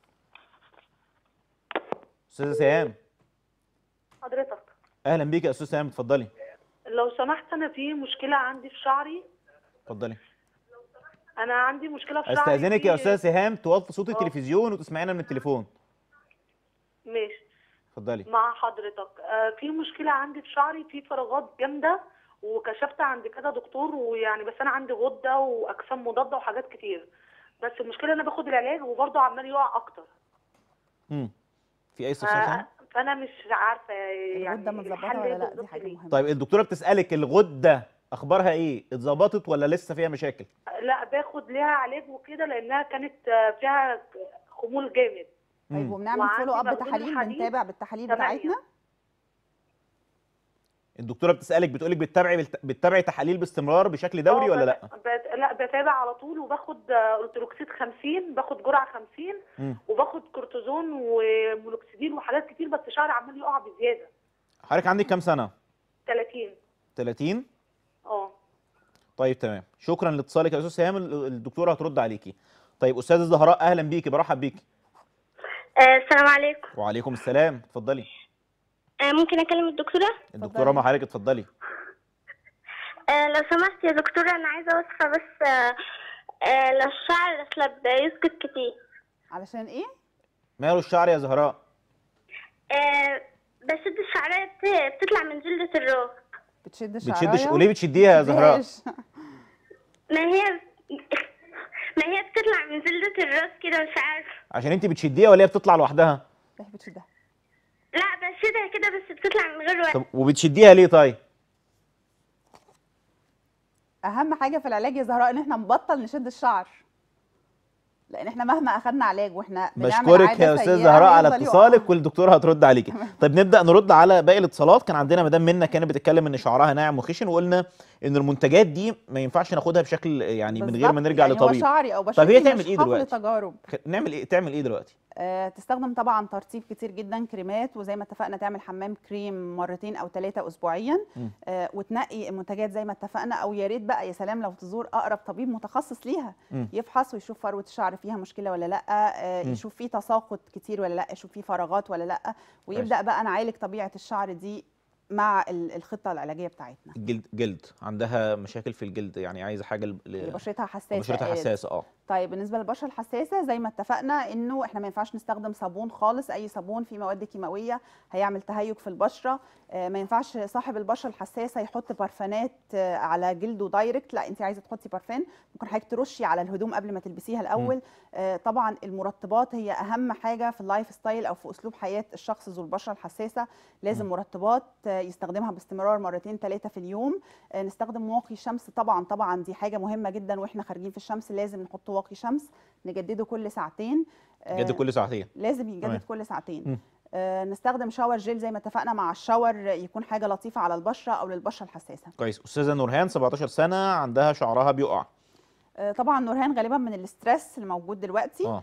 استاذه سهام. حضرتك اهلا بيكي يا استاذه سهام، اتفضلي. لو سمحت، انا في مشكله عندي في شعري. اتفضلي. انا عندي مشكله في شعري. استاذنك يا استاذه سهام توطي صوت التلفزيون وتسمعينا من التليفون. ماشي. اتفضلي. مع حضرتك في مشكله عندي في شعري، في فراغات جامده، وكشفت عند كذا دكتور، ويعني بس انا عندي غده واجسام مضاده وحاجات كتير، بس المشكله انا باخد العلاج وبرضه عمال يقع اكتر. في اي استفسار ثاني؟ فانا مش عارفه يعني الغده متظبطه ولا لا، دي حاجه مهمه. طيب الدكتوره بتسالك الغده اخبارها ايه؟ اتظبطت ولا لسه فيها مشاكل؟ لا، باخد ليها علاج وكده لانها كانت فيها خمول جامد. طيب وبنعمل فولو اب تحاليل، بنتابع بالتحاليل بتاعتنا. الدكتوره بتسالك بتقولك بتتابعي تحاليل باستمرار بشكل دوري ولا لا؟ لا، بتابع على طول، وباخد التروكسيد 50، باخد جرعه 50 وباخد كورتيزون ومونوكسيديل وحاجات كتير، بس شعري عمال يقع بزياده. حضرتك عندك كام سنه؟ 30. 30؟ طيب تمام. شكرا لاتصالك يا استاذ سهام، الدكتوره هترد عليكي. طيب استاذه زهراء اهلا بيكي، برحب بيكي. السلام عليكم. وعليكم السلام، اتفضلي. ممكن اكلم الدكتوره؟ الدكتوره مع حضرتك، اتفضلي. لو سمحت يا دكتوره، انا عايزه وصفه بس للشعر الاسلب يسكت كتير. علشان ايه؟ ماله الشعر يا زهراء؟ بشد الشعريه بتطلع من جلده الراس. بتشد الشعريه؟ وليه بتشديها يا زهراء؟ ما هي بتطلع من جلده الراس كده، مش عارفه. عشان انت بتشديها ولا هي بتطلع لوحدها؟ لا بتشدها. لا بشدها كده بس بتطلع من غير وقت. طب وبتشديها ليه طيب؟ اهم حاجه في العلاج يا زهراء ان احنا نبطل نشد الشعر، لان احنا مهما اخدنا علاج واحنا بنعمل بشكرك يا استاذ زهراء على اتصالك، والدكتوره هترد عليكي. طيب نبدا نرد على باقي الاتصالات. كان عندنا مدام منى كانت بتتكلم ان شعرها ناعم وخشن، وقلنا ان المنتجات دي ما ينفعش ناخدها بشكل يعني من غير ما بالظبط، نرجع يعني هو لطبيب. شعري او طب بشرتي هي تعمل مش ايه حقل دلوقتي؟ تجارب. نعمل ايه، تعمل ايه دلوقتي؟ تستخدم طبعا ترطيب كتير جدا، كريمات، وزي ما اتفقنا تعمل حمام كريم مرتين او 3 اسبوعيا. وتنقي المنتجات زي ما اتفقنا، او يا ريت بقى يا سلام لو تزور اقرب طبيب متخصص ليها، يفحص ويشوف فروه الشعر فيها مشكله ولا لا، يشوف فيه تساقط كتير ولا لا، يشوف فيه فراغات ولا لا، ويبدا بقى نعالج طبيعه الشعر دي مع الخطه العلاجيه بتاعتنا. جلد عندها مشاكل في الجلد، يعني عايزه حاجه بشرتها حساسه. بشرتها حساسه. طيب بالنسبه للبشره الحساسه زي ما اتفقنا انه احنا ما ينفعش نستخدم صابون خالص، اي صابون فيه مواد كيماويه هيعمل تهيج في البشره. ما ينفعش صاحب البشره الحساسه يحط بارفانات على جلده دايركت، لا انت عايزه تحطي بارفان ممكن حضرتك ترشي على الهدوم قبل ما تلبسيها الاول. طبعا المرطبات هي اهم حاجه في اللايف ستايل او في اسلوب حياه الشخص ذو البشره الحساسه. لازم مرطبات يستخدمها باستمرار مرتين 3 في اليوم. نستخدم واقي شمس، طبعا دي حاجه مهمه جدا، واحنا خارجين في الشمس لازم نحط واقي شمس، نجدده كل ساعتين. يجدد كل ساعتين، لازم يتجدد كل ساعتين. نستخدم شاور جيل زي ما اتفقنا مع الشاور، يكون حاجه لطيفه على البشره او للبشره الحساسه. كويس. استاذه نورهان 17 سنه عندها شعرها بيقع. طبعا نورهان غالبا من الاسترس اللي موجود دلوقتي.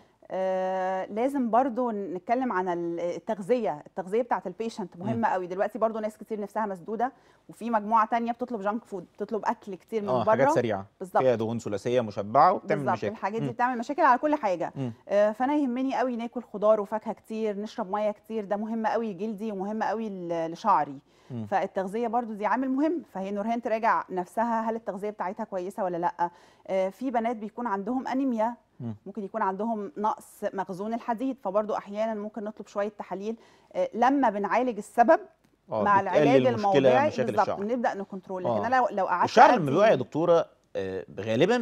لازم برضو نتكلم عن التغذيه بتاعه البيشنت مهمه قوي. دلوقتي برضو ناس كتير نفسها مسدوده، وفي مجموعه تانية بتطلب جانك فود، بتطلب اكل كتير من بره، حاجات سريعه فيها دهون ثلاثيه مشبعه وبتعمل مشاكل. الحاجات دي بتعمل مشاكل على كل حاجه. فانا يهمني قوي ناكل خضار وفاكهه كتير، نشرب ميه كتير، ده مهم قوي لجلدي ومهم قوي لشعري. فالتغذيه برضو دي عامل مهم. فهي نورهان تراجع نفسها هل التغذيه بتاعتها كويسه ولا لا. في بنات بيكون عندهم انيميا، ممكن يكون عندهم نقص مخزون الحديد، فبرضو احيانا ممكن نطلب شويه تحاليل. لما بنعالج السبب مع العلاج الموضعي بالظبط نبدا نكنترول. لكن انا لو قعدت الشعر لما بيقع يا دكتوره غالبا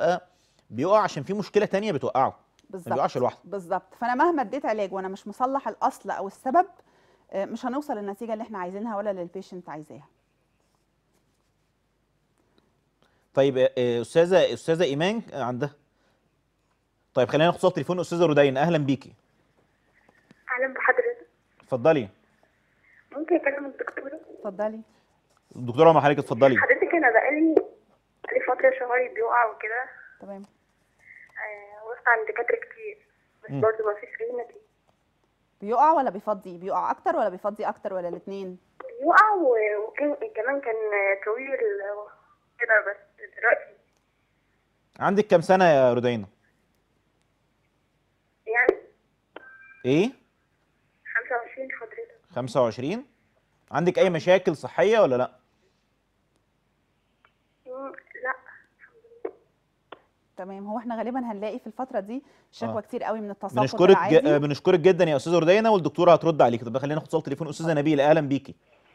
بيقع عشان في مشكله تانية بتوقعه، ما بيقعش لوحده. بالظبط. فانا مهما اديت علاج وانا مش مصلح الاصل او السبب مش هنوصل للنتيجه اللي احنا عايزينها ولا للبيشنت عايزاها. طيب استاذه ايمان عندها. طيب خلينا ناخد صوت تليفون استاذه رودين. اهلا بيكي. اهلا بحضرتك. اتفضلي. ممكن اكلم الدكتوره؟ اتفضلي. الدكتوره مع حضرتك، اتفضلي. حضرتك انا بقالي فتره شعري بيقع وكده. تمام. رحت عند دكاتره كتير بس برضه ما فيش اي نتيجه. بيقع ولا بيفضي؟ بيقع اكتر ولا بيفضي اكتر ولا الاثنين؟ بيقع وكمان كان طويل كده بس دلوقتي. عندك كام سنه يا رودينا؟ يعني ايه 25 حضرتك. 25. عندك اي مشاكل صحيه ولا لا؟ لا. تمام. هو احنا غالبا هنلاقي في الفتره دي شكوى كتير قوي من التساقط العادي. بنشكرك جدا يا استاذه رودينا، والدكتوره هترد عليك. طب خلينا ناخد صوت تليفون استاذه نبيله. اهلا بيكي.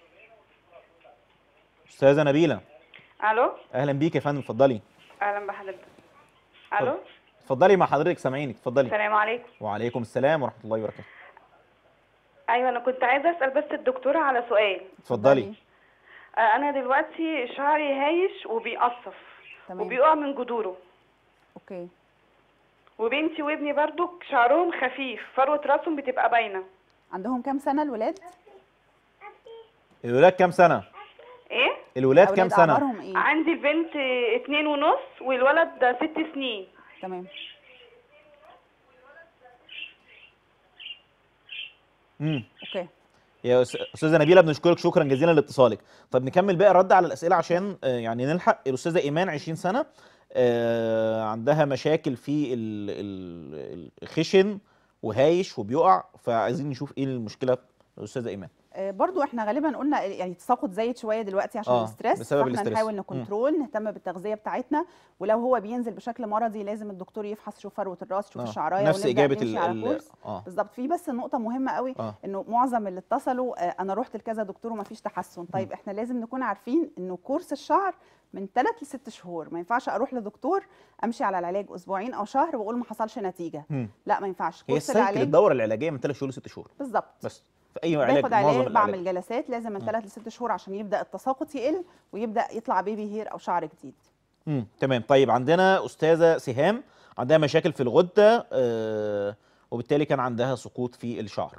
استاذه نبيله. الو. اهلا بيكي يا فندم، اتفضلي. اهلا بحضرتك. الو. اتفضلي مع حضرتك، سامعينك، اتفضلي. السلام عليكم. وعليكم السلام ورحمه الله وبركاته. ايوه انا كنت عايزه اسال بس الدكتوره على سؤال. اتفضلي. انا دلوقتي شعري هايش وبيقصف. تمام. وبيقع من جذوره. اوكي. وبنتي وابني برضو شعرهم خفيف، فروه راسهم بتبقى باينه. عندهم كام سنه الولاد؟ الولاد كام سنه؟ ايه؟ الولاد كام سنه؟ اعمارهم ايه؟ عندي البنت 2.5 والولد 6 سنين. تمام. اوكي. يا استاذه نبيله بنشكرك شكرا جزيلا لاتصالك. طب نكمل باقي الرد على الاسئله عشان يعني نلحق. الاستاذه ايمان 20 سنه عندها مشاكل في الخشن وهايش وبيقع، فعايزين نشوف ايه المشكله الاستاذه ايمان. برضو احنا غالبا قلنا يعني تساقط زايد شويه دلوقتي عشان الاسترس، بسبب الاسترس. نحاول نكنترول، نهتم بالتغذيه بتاعتنا، ولو هو بينزل بشكل مرضي لازم الدكتور يفحص، يشوف فروه الراس، يشوف الشعرايه، نفس اجابه على كورس. بالظبط. في بس نقطه مهمه قوي انه معظم اللي اتصلوا انا رحت لكذا دكتور وما فيش تحسن. طيب احنا لازم نكون عارفين انه كورس الشعر من 3 ل 6 شهور. ما ينفعش اروح لدكتور امشي على العلاج اسبوعين او شهر واقول ما حصلش نتيجه. لا ما ينفعش. كورس العلاج الدوره العلاجيه من 3 شهور ل 6 شهور بالظبط. بس في اي علاج باخد علاج، بعمل جلسات، لازم من 3 ل 6 شهور عشان يبدا التساقط يقل ويبدا يطلع بيبي هير او شعر جديد. تمام. طيب عندنا استاذه سهام عندها مشاكل في الغده وبالتالي كان عندها سقوط في الشعر.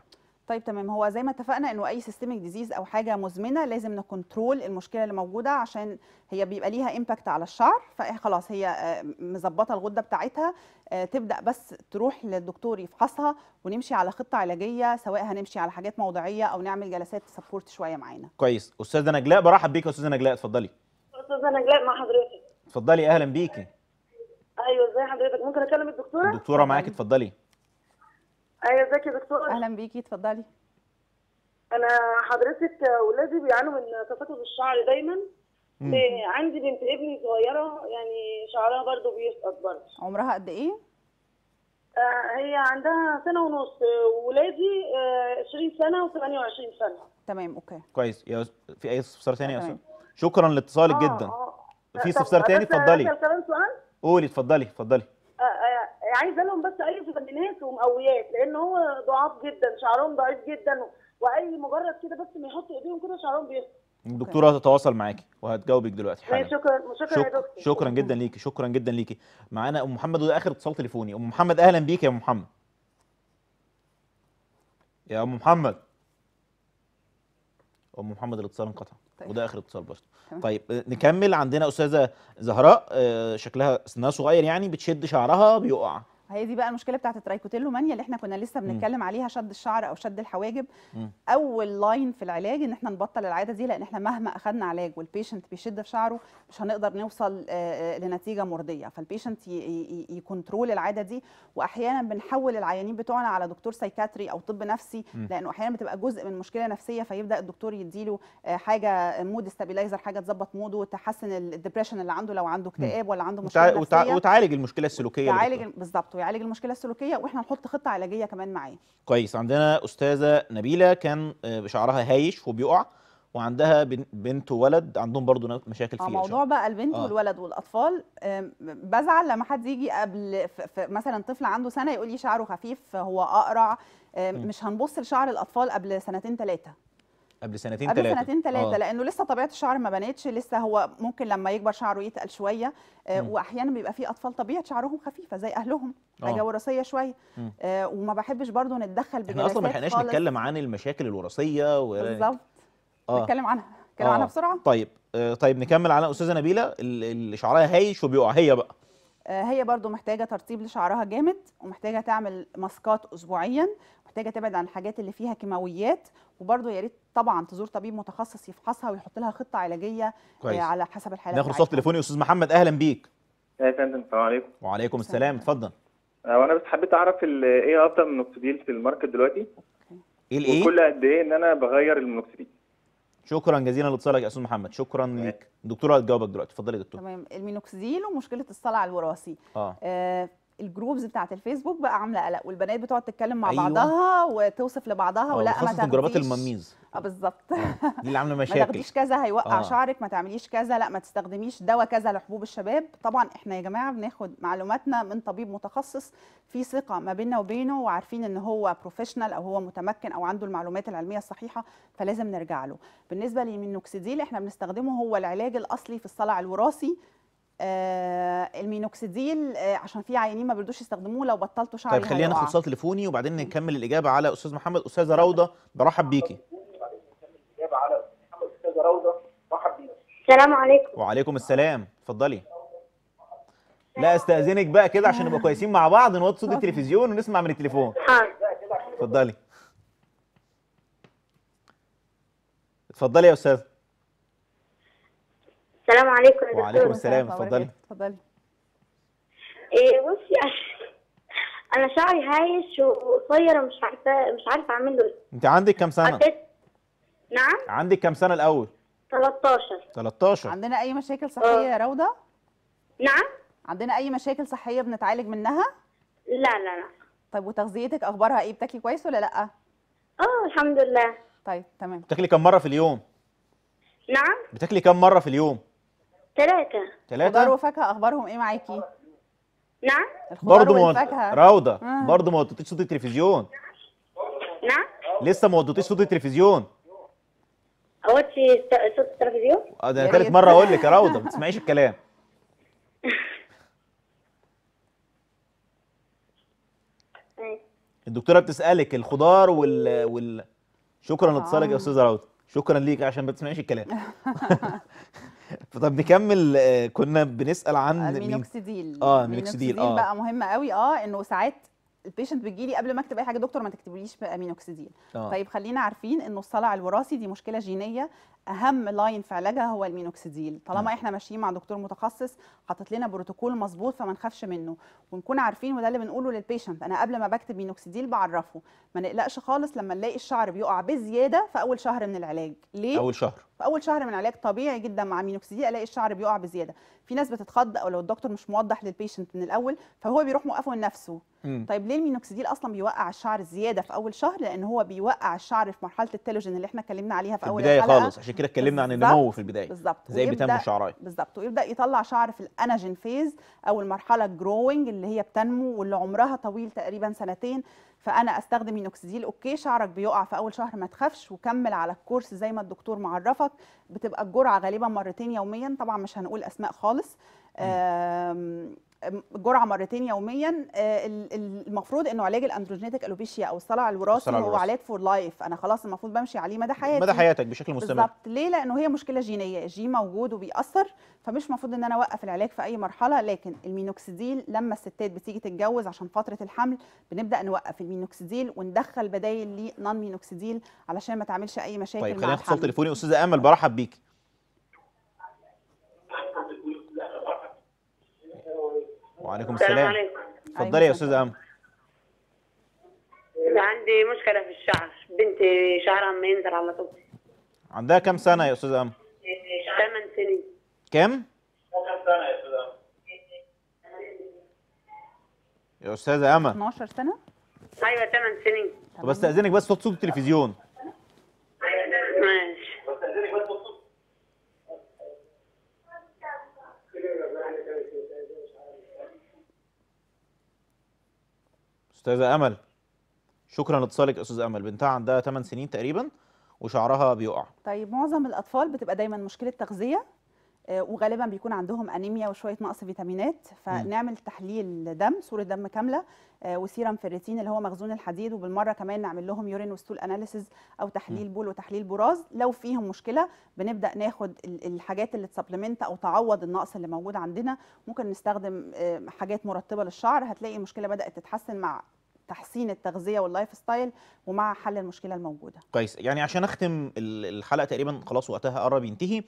طيب تمام، هو زي ما اتفقنا انه اي سيستميك ديزيز او حاجه مزمنه لازم نكنترول المشكله اللي موجوده، عشان هي بيبقى ليها امباكت على الشعر، فخلاص هي مظبطه الغده بتاعتها، تبدا بس تروح للدكتور يفحصها ونمشي على خطه علاجيه، سواء هنمشي على حاجات موضعيه او نعمل جلسات سبورت شويه معانا. كويس. استاذه نجلاء، برحب بيك يا استاذه نجلاء، اتفضلي. استاذه نجلاء مع حضرتك. اتفضلي، اهلا بيكي. ايوه ازي حضرتك، ممكن اكلم الدكتوره؟ الدكتوره معاكي، اتفضلي. ايوه ازيك يا دكتوره؟ اهلا بيكي، اتفضلي. انا حضرتك ولادي بيعانوا من تساقط الشعر دايما. عندي بنت ابني صغيره يعني شعرها برضو بيسقط برضو. عمرها قد ايه؟ هي عندها سنه ونص، ولادي 20 سنه و28 سنه. تمام اوكي كويس. في اي استفسار ثاني يا استاذ؟ شكرا لاتصالك جدا. في استفسار ثاني؟ اتفضلي. اسال كمان سؤال؟ قولي، اتفضلي اتفضلي. عايزه لهم بس اي فيتامينات ومقويات، لان هو ضعاف جدا، شعرهم ضعيف جدا، واي مجرد كده بس ما يحطوا ايديهم كده شعرهم بيسقط. الدكتوره هتتواصل معاكي وهتجاوبك دلوقتي حالا. شكرا يا دكتور. شكرا جدا ليكي، شكرا جدا ليكي. معانا ام محمد، وده اخر اتصال تليفوني. ام محمد اهلا بيكي يا ام محمد. يا ام محمد. ام محمد الاتصال انقطع. طيب. وده اخر اتصال برضه. طيب نكمل. عندنا استاذه زهراء، شكلها سنها صغير يعني، بتشد شعرها بيقع. هي دي بقى المشكله بتاعت الترايكوتيلومانيا اللي احنا كنا لسه بنتكلم عليها، شد الشعر او شد الحواجب. اول لاين في العلاج ان احنا نبطل العاده دي، لان احنا مهما اخذنا علاج والبيشنت بيشد في شعره مش هنقدر نوصل لنتيجه مرضيه، فالبيشنت يكنترول العاده دي. واحيانا بنحول العيانين بتوعنا على دكتور سايكاتري او طب نفسي، لانه احيانا بتبقى جزء من مشكله نفسيه، فيبدا الدكتور يديله حاجه مود ستابيلايزر، حاجه تظبط موده، تحسن الدبريشن اللي عنده لو عنده اكتئاب ولا عنده مشكله نفسيه، وتعالج المشكله السلوكيه. بالظبط، ويعالج المشكله السلوكيه، واحنا نحط خطه علاجيه كمان معاه. كويس. عندنا استاذه نبيله كان شعرها هايش وبيقع، وعندها بنت وولد عندهم برضو مشاكل فيه. موضوع بقى البنت والولد والاطفال، بزعل لما حد يجي قبل مثلا طفل عنده سنه يقول لي شعره خفيف، هو اقرع. مش هنبص لشعر الاطفال قبل سنتين ثلاثه. قبل سنتين ثلاثه لانه لسه طبيعه الشعر ما بنتش، لسه هو ممكن لما يكبر شعره يتقل شويه. واحيانا بيبقى في اطفال طبيعه شعرهم خفيفه زي اهلهم، حاجه وراثيه شويه. وما بحبش برضو نتدخل بجلسات. احنا اصلا ما لحقناش نتكلم عن المشاكل الوراثيه بالظبط. نتكلم عنها بسرعه. طيب نكمل على استاذه نبيله اللي شعرها هايش وبيقع. هي بقى هي برضو محتاجه ترطيب لشعرها جامد، ومحتاجه تعمل ماسكات اسبوعيا، محتاجه تبعد عن الحاجات اللي فيها كيماويات، وبرضو يا ريت طبعا تزور طبيب متخصص يفحصها ويحط لها خطه علاجيه على حسب الحاله. ناخد صوت تليفوني. استاذ محمد اهلا بيك. يا فندم السلام عليكم. وعليكم السلام، اتفضل. وانا بس حبيت اعرف ايه افضل مينوكسيديل في الماركت دلوقتي؟ ايه وكل قد ايه ان انا بغير المينوكسيديل؟ شكرا جزيلا لاتصالك يا استاذ محمد، شكرا ليك. الدكتوره هتجاوبك دلوقتي، اتفضلي يا دكتور. تمام. المينوكسيديل ومشكله الصلع الوراثي. الجروبز بتاعت الفيسبوك بقى عامله قلق، والبنات بتقعد تتكلم مع بعضها وتوصف لبعضها، ولا ما تاخديش جروبات المميز. بالظبط. دي اللي عامله مشاكل. ما تاخديش كذا هيوقع شعرك، ما تعمليش كذا، لا ما تستخدميش دواء كذا لحبوب الشباب. طبعا احنا يا جماعه بناخد معلوماتنا من طبيب متخصص في ثقه ما بيننا وبينه، وعارفين ان هو بروفيشنال او هو متمكن او عنده المعلومات العلميه الصحيحه، فلازم نرجع له. بالنسبه للمينوكسيديل احنا بنستخدمه، هو العلاج الاصلي في الصلع الوراثي. المينوكسيديل عشان في عيانين ما بيرضوش يستخدموه لو بطلتوا شعري. طيب خلينا ناخد اتصال تليفوني وبعدين نكمل الاجابه على استاذ محمد. استاذه روضه برحب بيكي. السلام عليكم. وعليكم السلام، اتفضلي. لا استاذنك بقى كده عشان نبقى كويسين مع بعض، نوطي صوت التلفزيون ونسمع من التليفون. اتفضلي اتفضلي يا استاذ. السلام عليكم يا دكتور. وعليكم السلام، اتفضلي. بصي انا شعري هايش وقصير، مش عارفه اعمل له ايه. انت عندك كام سنه؟ نعم. عندك كام سنه الاول؟ 13. عندنا اي مشاكل صحيه يا روضه؟ نعم. عندنا اي مشاكل صحيه بنتعالج منها؟ لا. طيب وتغذيتك اخبارها ايه؟ بتاكلي كويس ولا لا؟ الحمد لله. طيب تمام. بتاكلي كم مره في اليوم؟ نعم. بتاكلي كم مره في اليوم؟ 3. خضار وفاكهه اخبارهم ايه معاكي؟ نعم. برضه والفاكهه. روضه برضه ما وطيتيش صوت التلفزيون. نعم. لسه ما وطيتيش صوت التلفزيون. اوطي صوت التلفزيون؟ ده انا ثالث مره اقول لك يا روضه ما تسمعيش الكلام. الدكتوره بتسالك الخضار شكرا لاتصالك يا استاذه راوده، شكرا ليك عشان ما تسمعيش الكلام. طب نكمل. كنا بنسال عن المينوكسيديل. المينوكسيديل بقى مهم قوي انه ساعات البيشنت بتجيلي قبل ما اكتب اي حاجه دكتور ما تكتبليش امينوكسيديل. طيب خلينا عارفين انه الصلع الوراثي دي مشكله جينيه، اهم لاين في علاجها هو المينوكسيديل. طالما احنا ماشيين مع دكتور متخصص حاطط لنا بروتوكول مظبوط فما نخافش منه ونكون عارفين، وده اللي بنقوله للبيشنت. انا قبل ما بكتب مينوكسيديل بعرفه، ما نقلقش خالص لما نلاقي الشعر بيقع بزياده في اول شهر من العلاج. ليه؟ اول شهر. في اول شهر من العلاج طبيعي جدا مع مينوكسيديل الاقي الشعر بيقع بزياده. في ناس بتتخض او لو الدكتور مش موضح للبيشنت من الاول فهو بيروح موقفه لنفسه. طيب ليه المينوكسيديل اصلا بيوقع الشعر زياده في اول شهر؟ لان هو بيوقع الشعر في مرحله التيلوجين اللي احنا اتكلمنا عليها في اول البدايه خالص، عشان كده اتكلمنا عن النمو في البدايه. بالظبط، زي بتنمو الشعرايه بالظبط، ويبدا يطلع شعر في الاناجين فيز او المرحله الجروينج اللي هي بتنمو واللي عمرها طويل تقريبا سنتين. فانا استخدم مينوكسيديل. اوكي شعرك بيقع في اول شهر ما تخافش وكمل على الكورس زي ما الدكتور معرفك. بتبقى الجرعه غالبا مرتين يوميا، طبعا مش هنقول اسماء خالص. جرعه مرتين يوميا. المفروض انه علاج الاندروجينيتك الوبيشيا او الصلع الوراثي هو علاج فور لايف، انا خلاص المفروض بمشي عليه مدى حياتي، مدى حياتك بشكل مستمر. بالظبط. ليه؟ لانه هي مشكله جينيه، الجين موجود وبيأثر، فمش المفروض ان انا اوقف العلاج في اي مرحله. لكن المينوكسيديل لما الستات بتيجي تتجوز عشان فتره الحمل بنبدا نوقف المينوكسيديل وندخل بدايل ليه نون مينوكسيديل علشان ما تعملش اي مشاكل. طيب خلينا اتصال تليفوني. استاذه امل برحب بيكي. وعليكم السلام. اتفضلي يا استاذه امل. عندي مشكله في الشعر، بنتي شعرها ما ينزل على طول. عندها كام سنه يا استاذه امل؟ 8 سنين. كام؟ 8 سنه يا استاذه امل. يا استاذه امل 12 سنه. ايوه 8 سنين. طب استاذنك بس صوت التلفزيون. ماشي. استاذه امل شكرا لاتصالك. يا استاذه امل بنتها عندها 8 سنين تقريبا وشعرها بيقع. طيب معظم الاطفال بتبقى دايما مشكله تغذيه، وغالبا بيكون عندهم انيميا وشويه نقص فيتامينات. فنعمل تحليل دم، صوره دم كامله، وسيرم فيريتين اللي هو مخزون الحديد، وبالمره كمان نعمل لهم يورين وستول اناليسيز او تحليل بول وتحليل براز. لو فيهم مشكله بنبدا ناخد الحاجات اللي تسبلمنت او تعوض النقص اللي موجود عندنا. ممكن نستخدم حاجات مرطبه للشعر، هتلاقي المشكله بدات تتحسن مع تحسين التغذيه واللايف ستايل ومع حل المشكله الموجوده. كويس. يعني عشان اختم الحلقه تقريبا خلاص وقتها قرب ينتهي،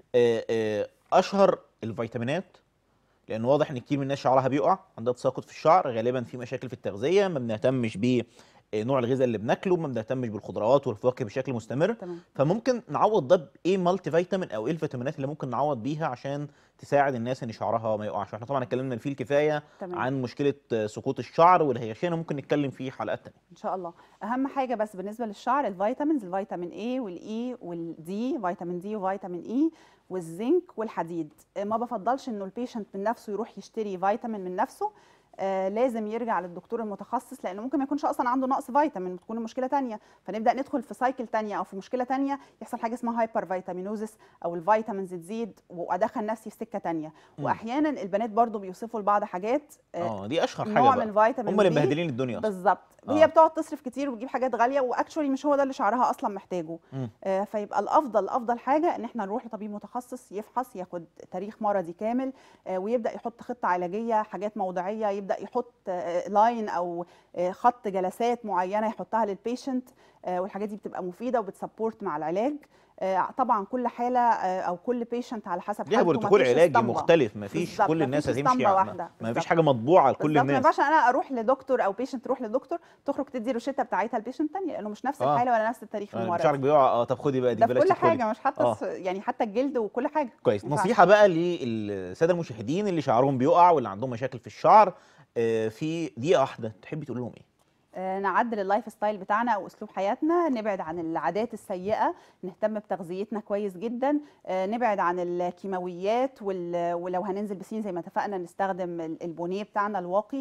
اشهر الفيتامينات، لان واضح ان كتير من الناس شعرها بيقع، عندها تساقط في الشعر، غالبا في مشاكل في التغذيه، ما بنهتمش بنوع الغذاء اللي بناكله، ما بنهتمش بالخضروات والفواكه بشكل مستمر. تمام. فممكن نعوض ده بايه مالتي فيتامين او ايه الفيتامينات اللي ممكن نعوض بيها عشان تساعد الناس ان شعرها ما يقعش. احنا طبعا اتكلمنا فيه الكفايه عن مشكله سقوط الشعر والهيشان، وممكن نتكلم فيه حلقات ثانيه ان شاء الله. اهم حاجه بس بالنسبه للشعر الفيتامينز، الفيتامين A والاي والدي، فيتامين دي وفيتامين اي والزنك والحديد. ما بفضلش انه البيشنت من نفسه يروح يشتري فيتامين من نفسه، لازم يرجع للدكتور المتخصص، لانه ممكن ما يكونش اصلا عنده نقص فيتامين، تكون المشكله ثانيه، فنبدا ندخل في سايكل ثانيه او في مشكله ثانيه، يحصل حاجه اسمها هايبر فيتامينوزس او الفيتامينز تزيد وادخل نفسي في سكه ثانيه. واحيانا البنات برضو بيوصفوا لبعض حاجات دي اشهر حاجه نوع من فيتامين هم اللي مبهدلين الدنيا اصلا. بالظبط. هي بتقعد تصرف كتير وتجيب حاجات غاليه واكشولي مش هو ده اللي شعرها اصلا محتاجه. فيبقى افضل حاجه ان احنا نروح لطبيب متخصص يفحص، ياخد تاريخ مرضي كامل، ويبدا يحط خطه علاجيه، حاجات موضعيه، يبدا يحط لاين او خط جلسات معينه يحطها للبيشنت، والحاجات دي بتبقى مفيده وبتسبورت مع العلاج. طبعا كل حاله او كل بيشنت على حسب حالته، ليها بروتوكول علاجي مختلف، مفيش كل الناس هتمشي مفيش حاجه مطبوعه لكل الناس. ما ينفعش انا اروح لدكتور او بيشنت تروح لدكتور تخرج تدي روشته بتاعتها البيشنت ثانيه، لانه مش نفس الحاله ولا نفس التاريخ المرضي. شعرك بيقع، طب خدي بقى دي بلاش كل حاجه، مش حتى يعني حتى الجلد وكل حاجه. كويس. نصيحه بقى للساده المشاهدين اللي شعرهم بيقع واللي عندهم مشاكل في الشعر، في دقيقه واحده تحبي تقول لهم ايه؟ نعدل اللايف ستايل بتاعنا او اسلوب حياتنا، نبعد عن العادات السيئه، نهتم بتغذيتنا كويس جدا، نبعد عن الكيماويات، ولو هننزل بسين زي ما اتفقنا نستخدم البونيه بتاعنا الواقي.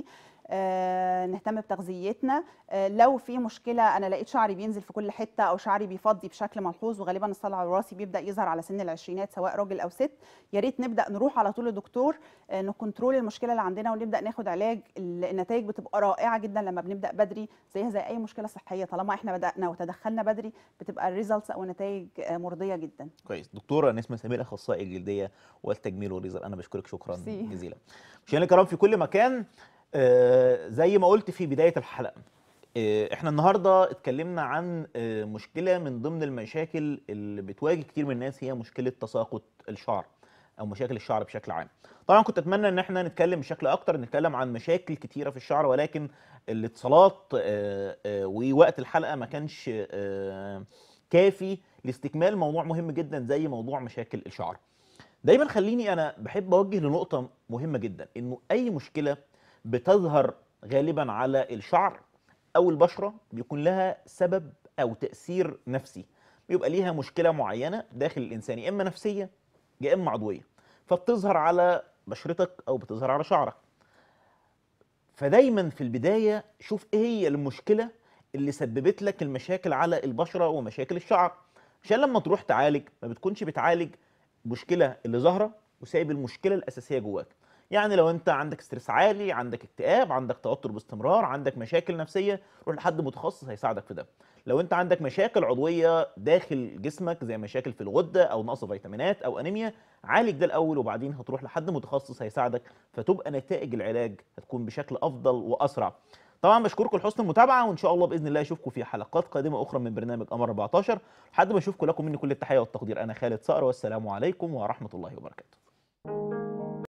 نهتم بتغذيتنا. لو في مشكله انا لقيت شعري بينزل في كل حته او شعري بيفضي بشكل ملحوظ، وغالبا الصلع الوراثي بيبدا يظهر على سن العشرينات سواء راجل او ست، يا ريت نبدا نروح على طول لدكتور نكنترول المشكله اللي عندنا ونبدا ناخد علاج. النتائج بتبقى رائعه جدا لما بنبدا بدري، زيها زي اي مشكله صحيه، طالما احنا بدانا وتدخلنا بدري بتبقى الريزلتس او النتائج مرضيه جدا. كويس. دكتوره نسمه سمير، اخصائي الجلديه والتجميل والليزر، انا بشكرك شكرا جزيلا. مشاهدينا الكرام في كل مكان، زي ما قلت في بدايه الحلقه، احنا النهارده اتكلمنا عن مشكله من ضمن المشاكل اللي بتواجه كتير من الناس، هي مشكله تساقط الشعر او مشاكل الشعر بشكل عام. طبعا كنت اتمنى ان احنا نتكلم بشكل اكتر، نتكلم عن مشاكل كتيره في الشعر، ولكن الاتصالات ووقت الحلقه ما كانش كافي لاستكمال موضوع مهم جدا زي موضوع مشاكل الشعر. دايما خليني انا بحب اوجه لنقطه مهمه جدا، انه اي مشكله بتظهر غالبا على الشعر او البشره بيكون لها سبب او تاثير نفسي، بيبقى ليها مشكله معينه داخل الانسان، يا اما نفسيه يا اما عضويه، فبتظهر على بشرتك او بتظهر على شعرك. فدايما في البدايه شوف ايه هي المشكله اللي سببت لك المشاكل على البشره ومشاكل الشعر، عشان لما تروح تعالج ما بتكونش بتعالج مشكله اللي ظاهره وسايب المشكله الاساسيه جواك. يعني لو انت عندك ستريس عالي، عندك اكتئاب، عندك توتر باستمرار، عندك مشاكل نفسيه، روح لحد متخصص هيساعدك في ده. لو انت عندك مشاكل عضويه داخل جسمك زي مشاكل في الغده او نقص فيتامينات او انيميا، عالج ده الاول وبعدين هتروح لحد متخصص هيساعدك، فتبقى نتائج العلاج هتكون بشكل افضل واسرع. طبعا بشكركم لحسن المتابعه، وان شاء الله باذن الله اشوفكم في حلقات قادمه اخرى من برنامج قمر 14. لحد ما اشوفكم لكم مني كل التحيه والتقدير، انا خالد صقر، والسلام عليكم ورحمه الله وبركاته.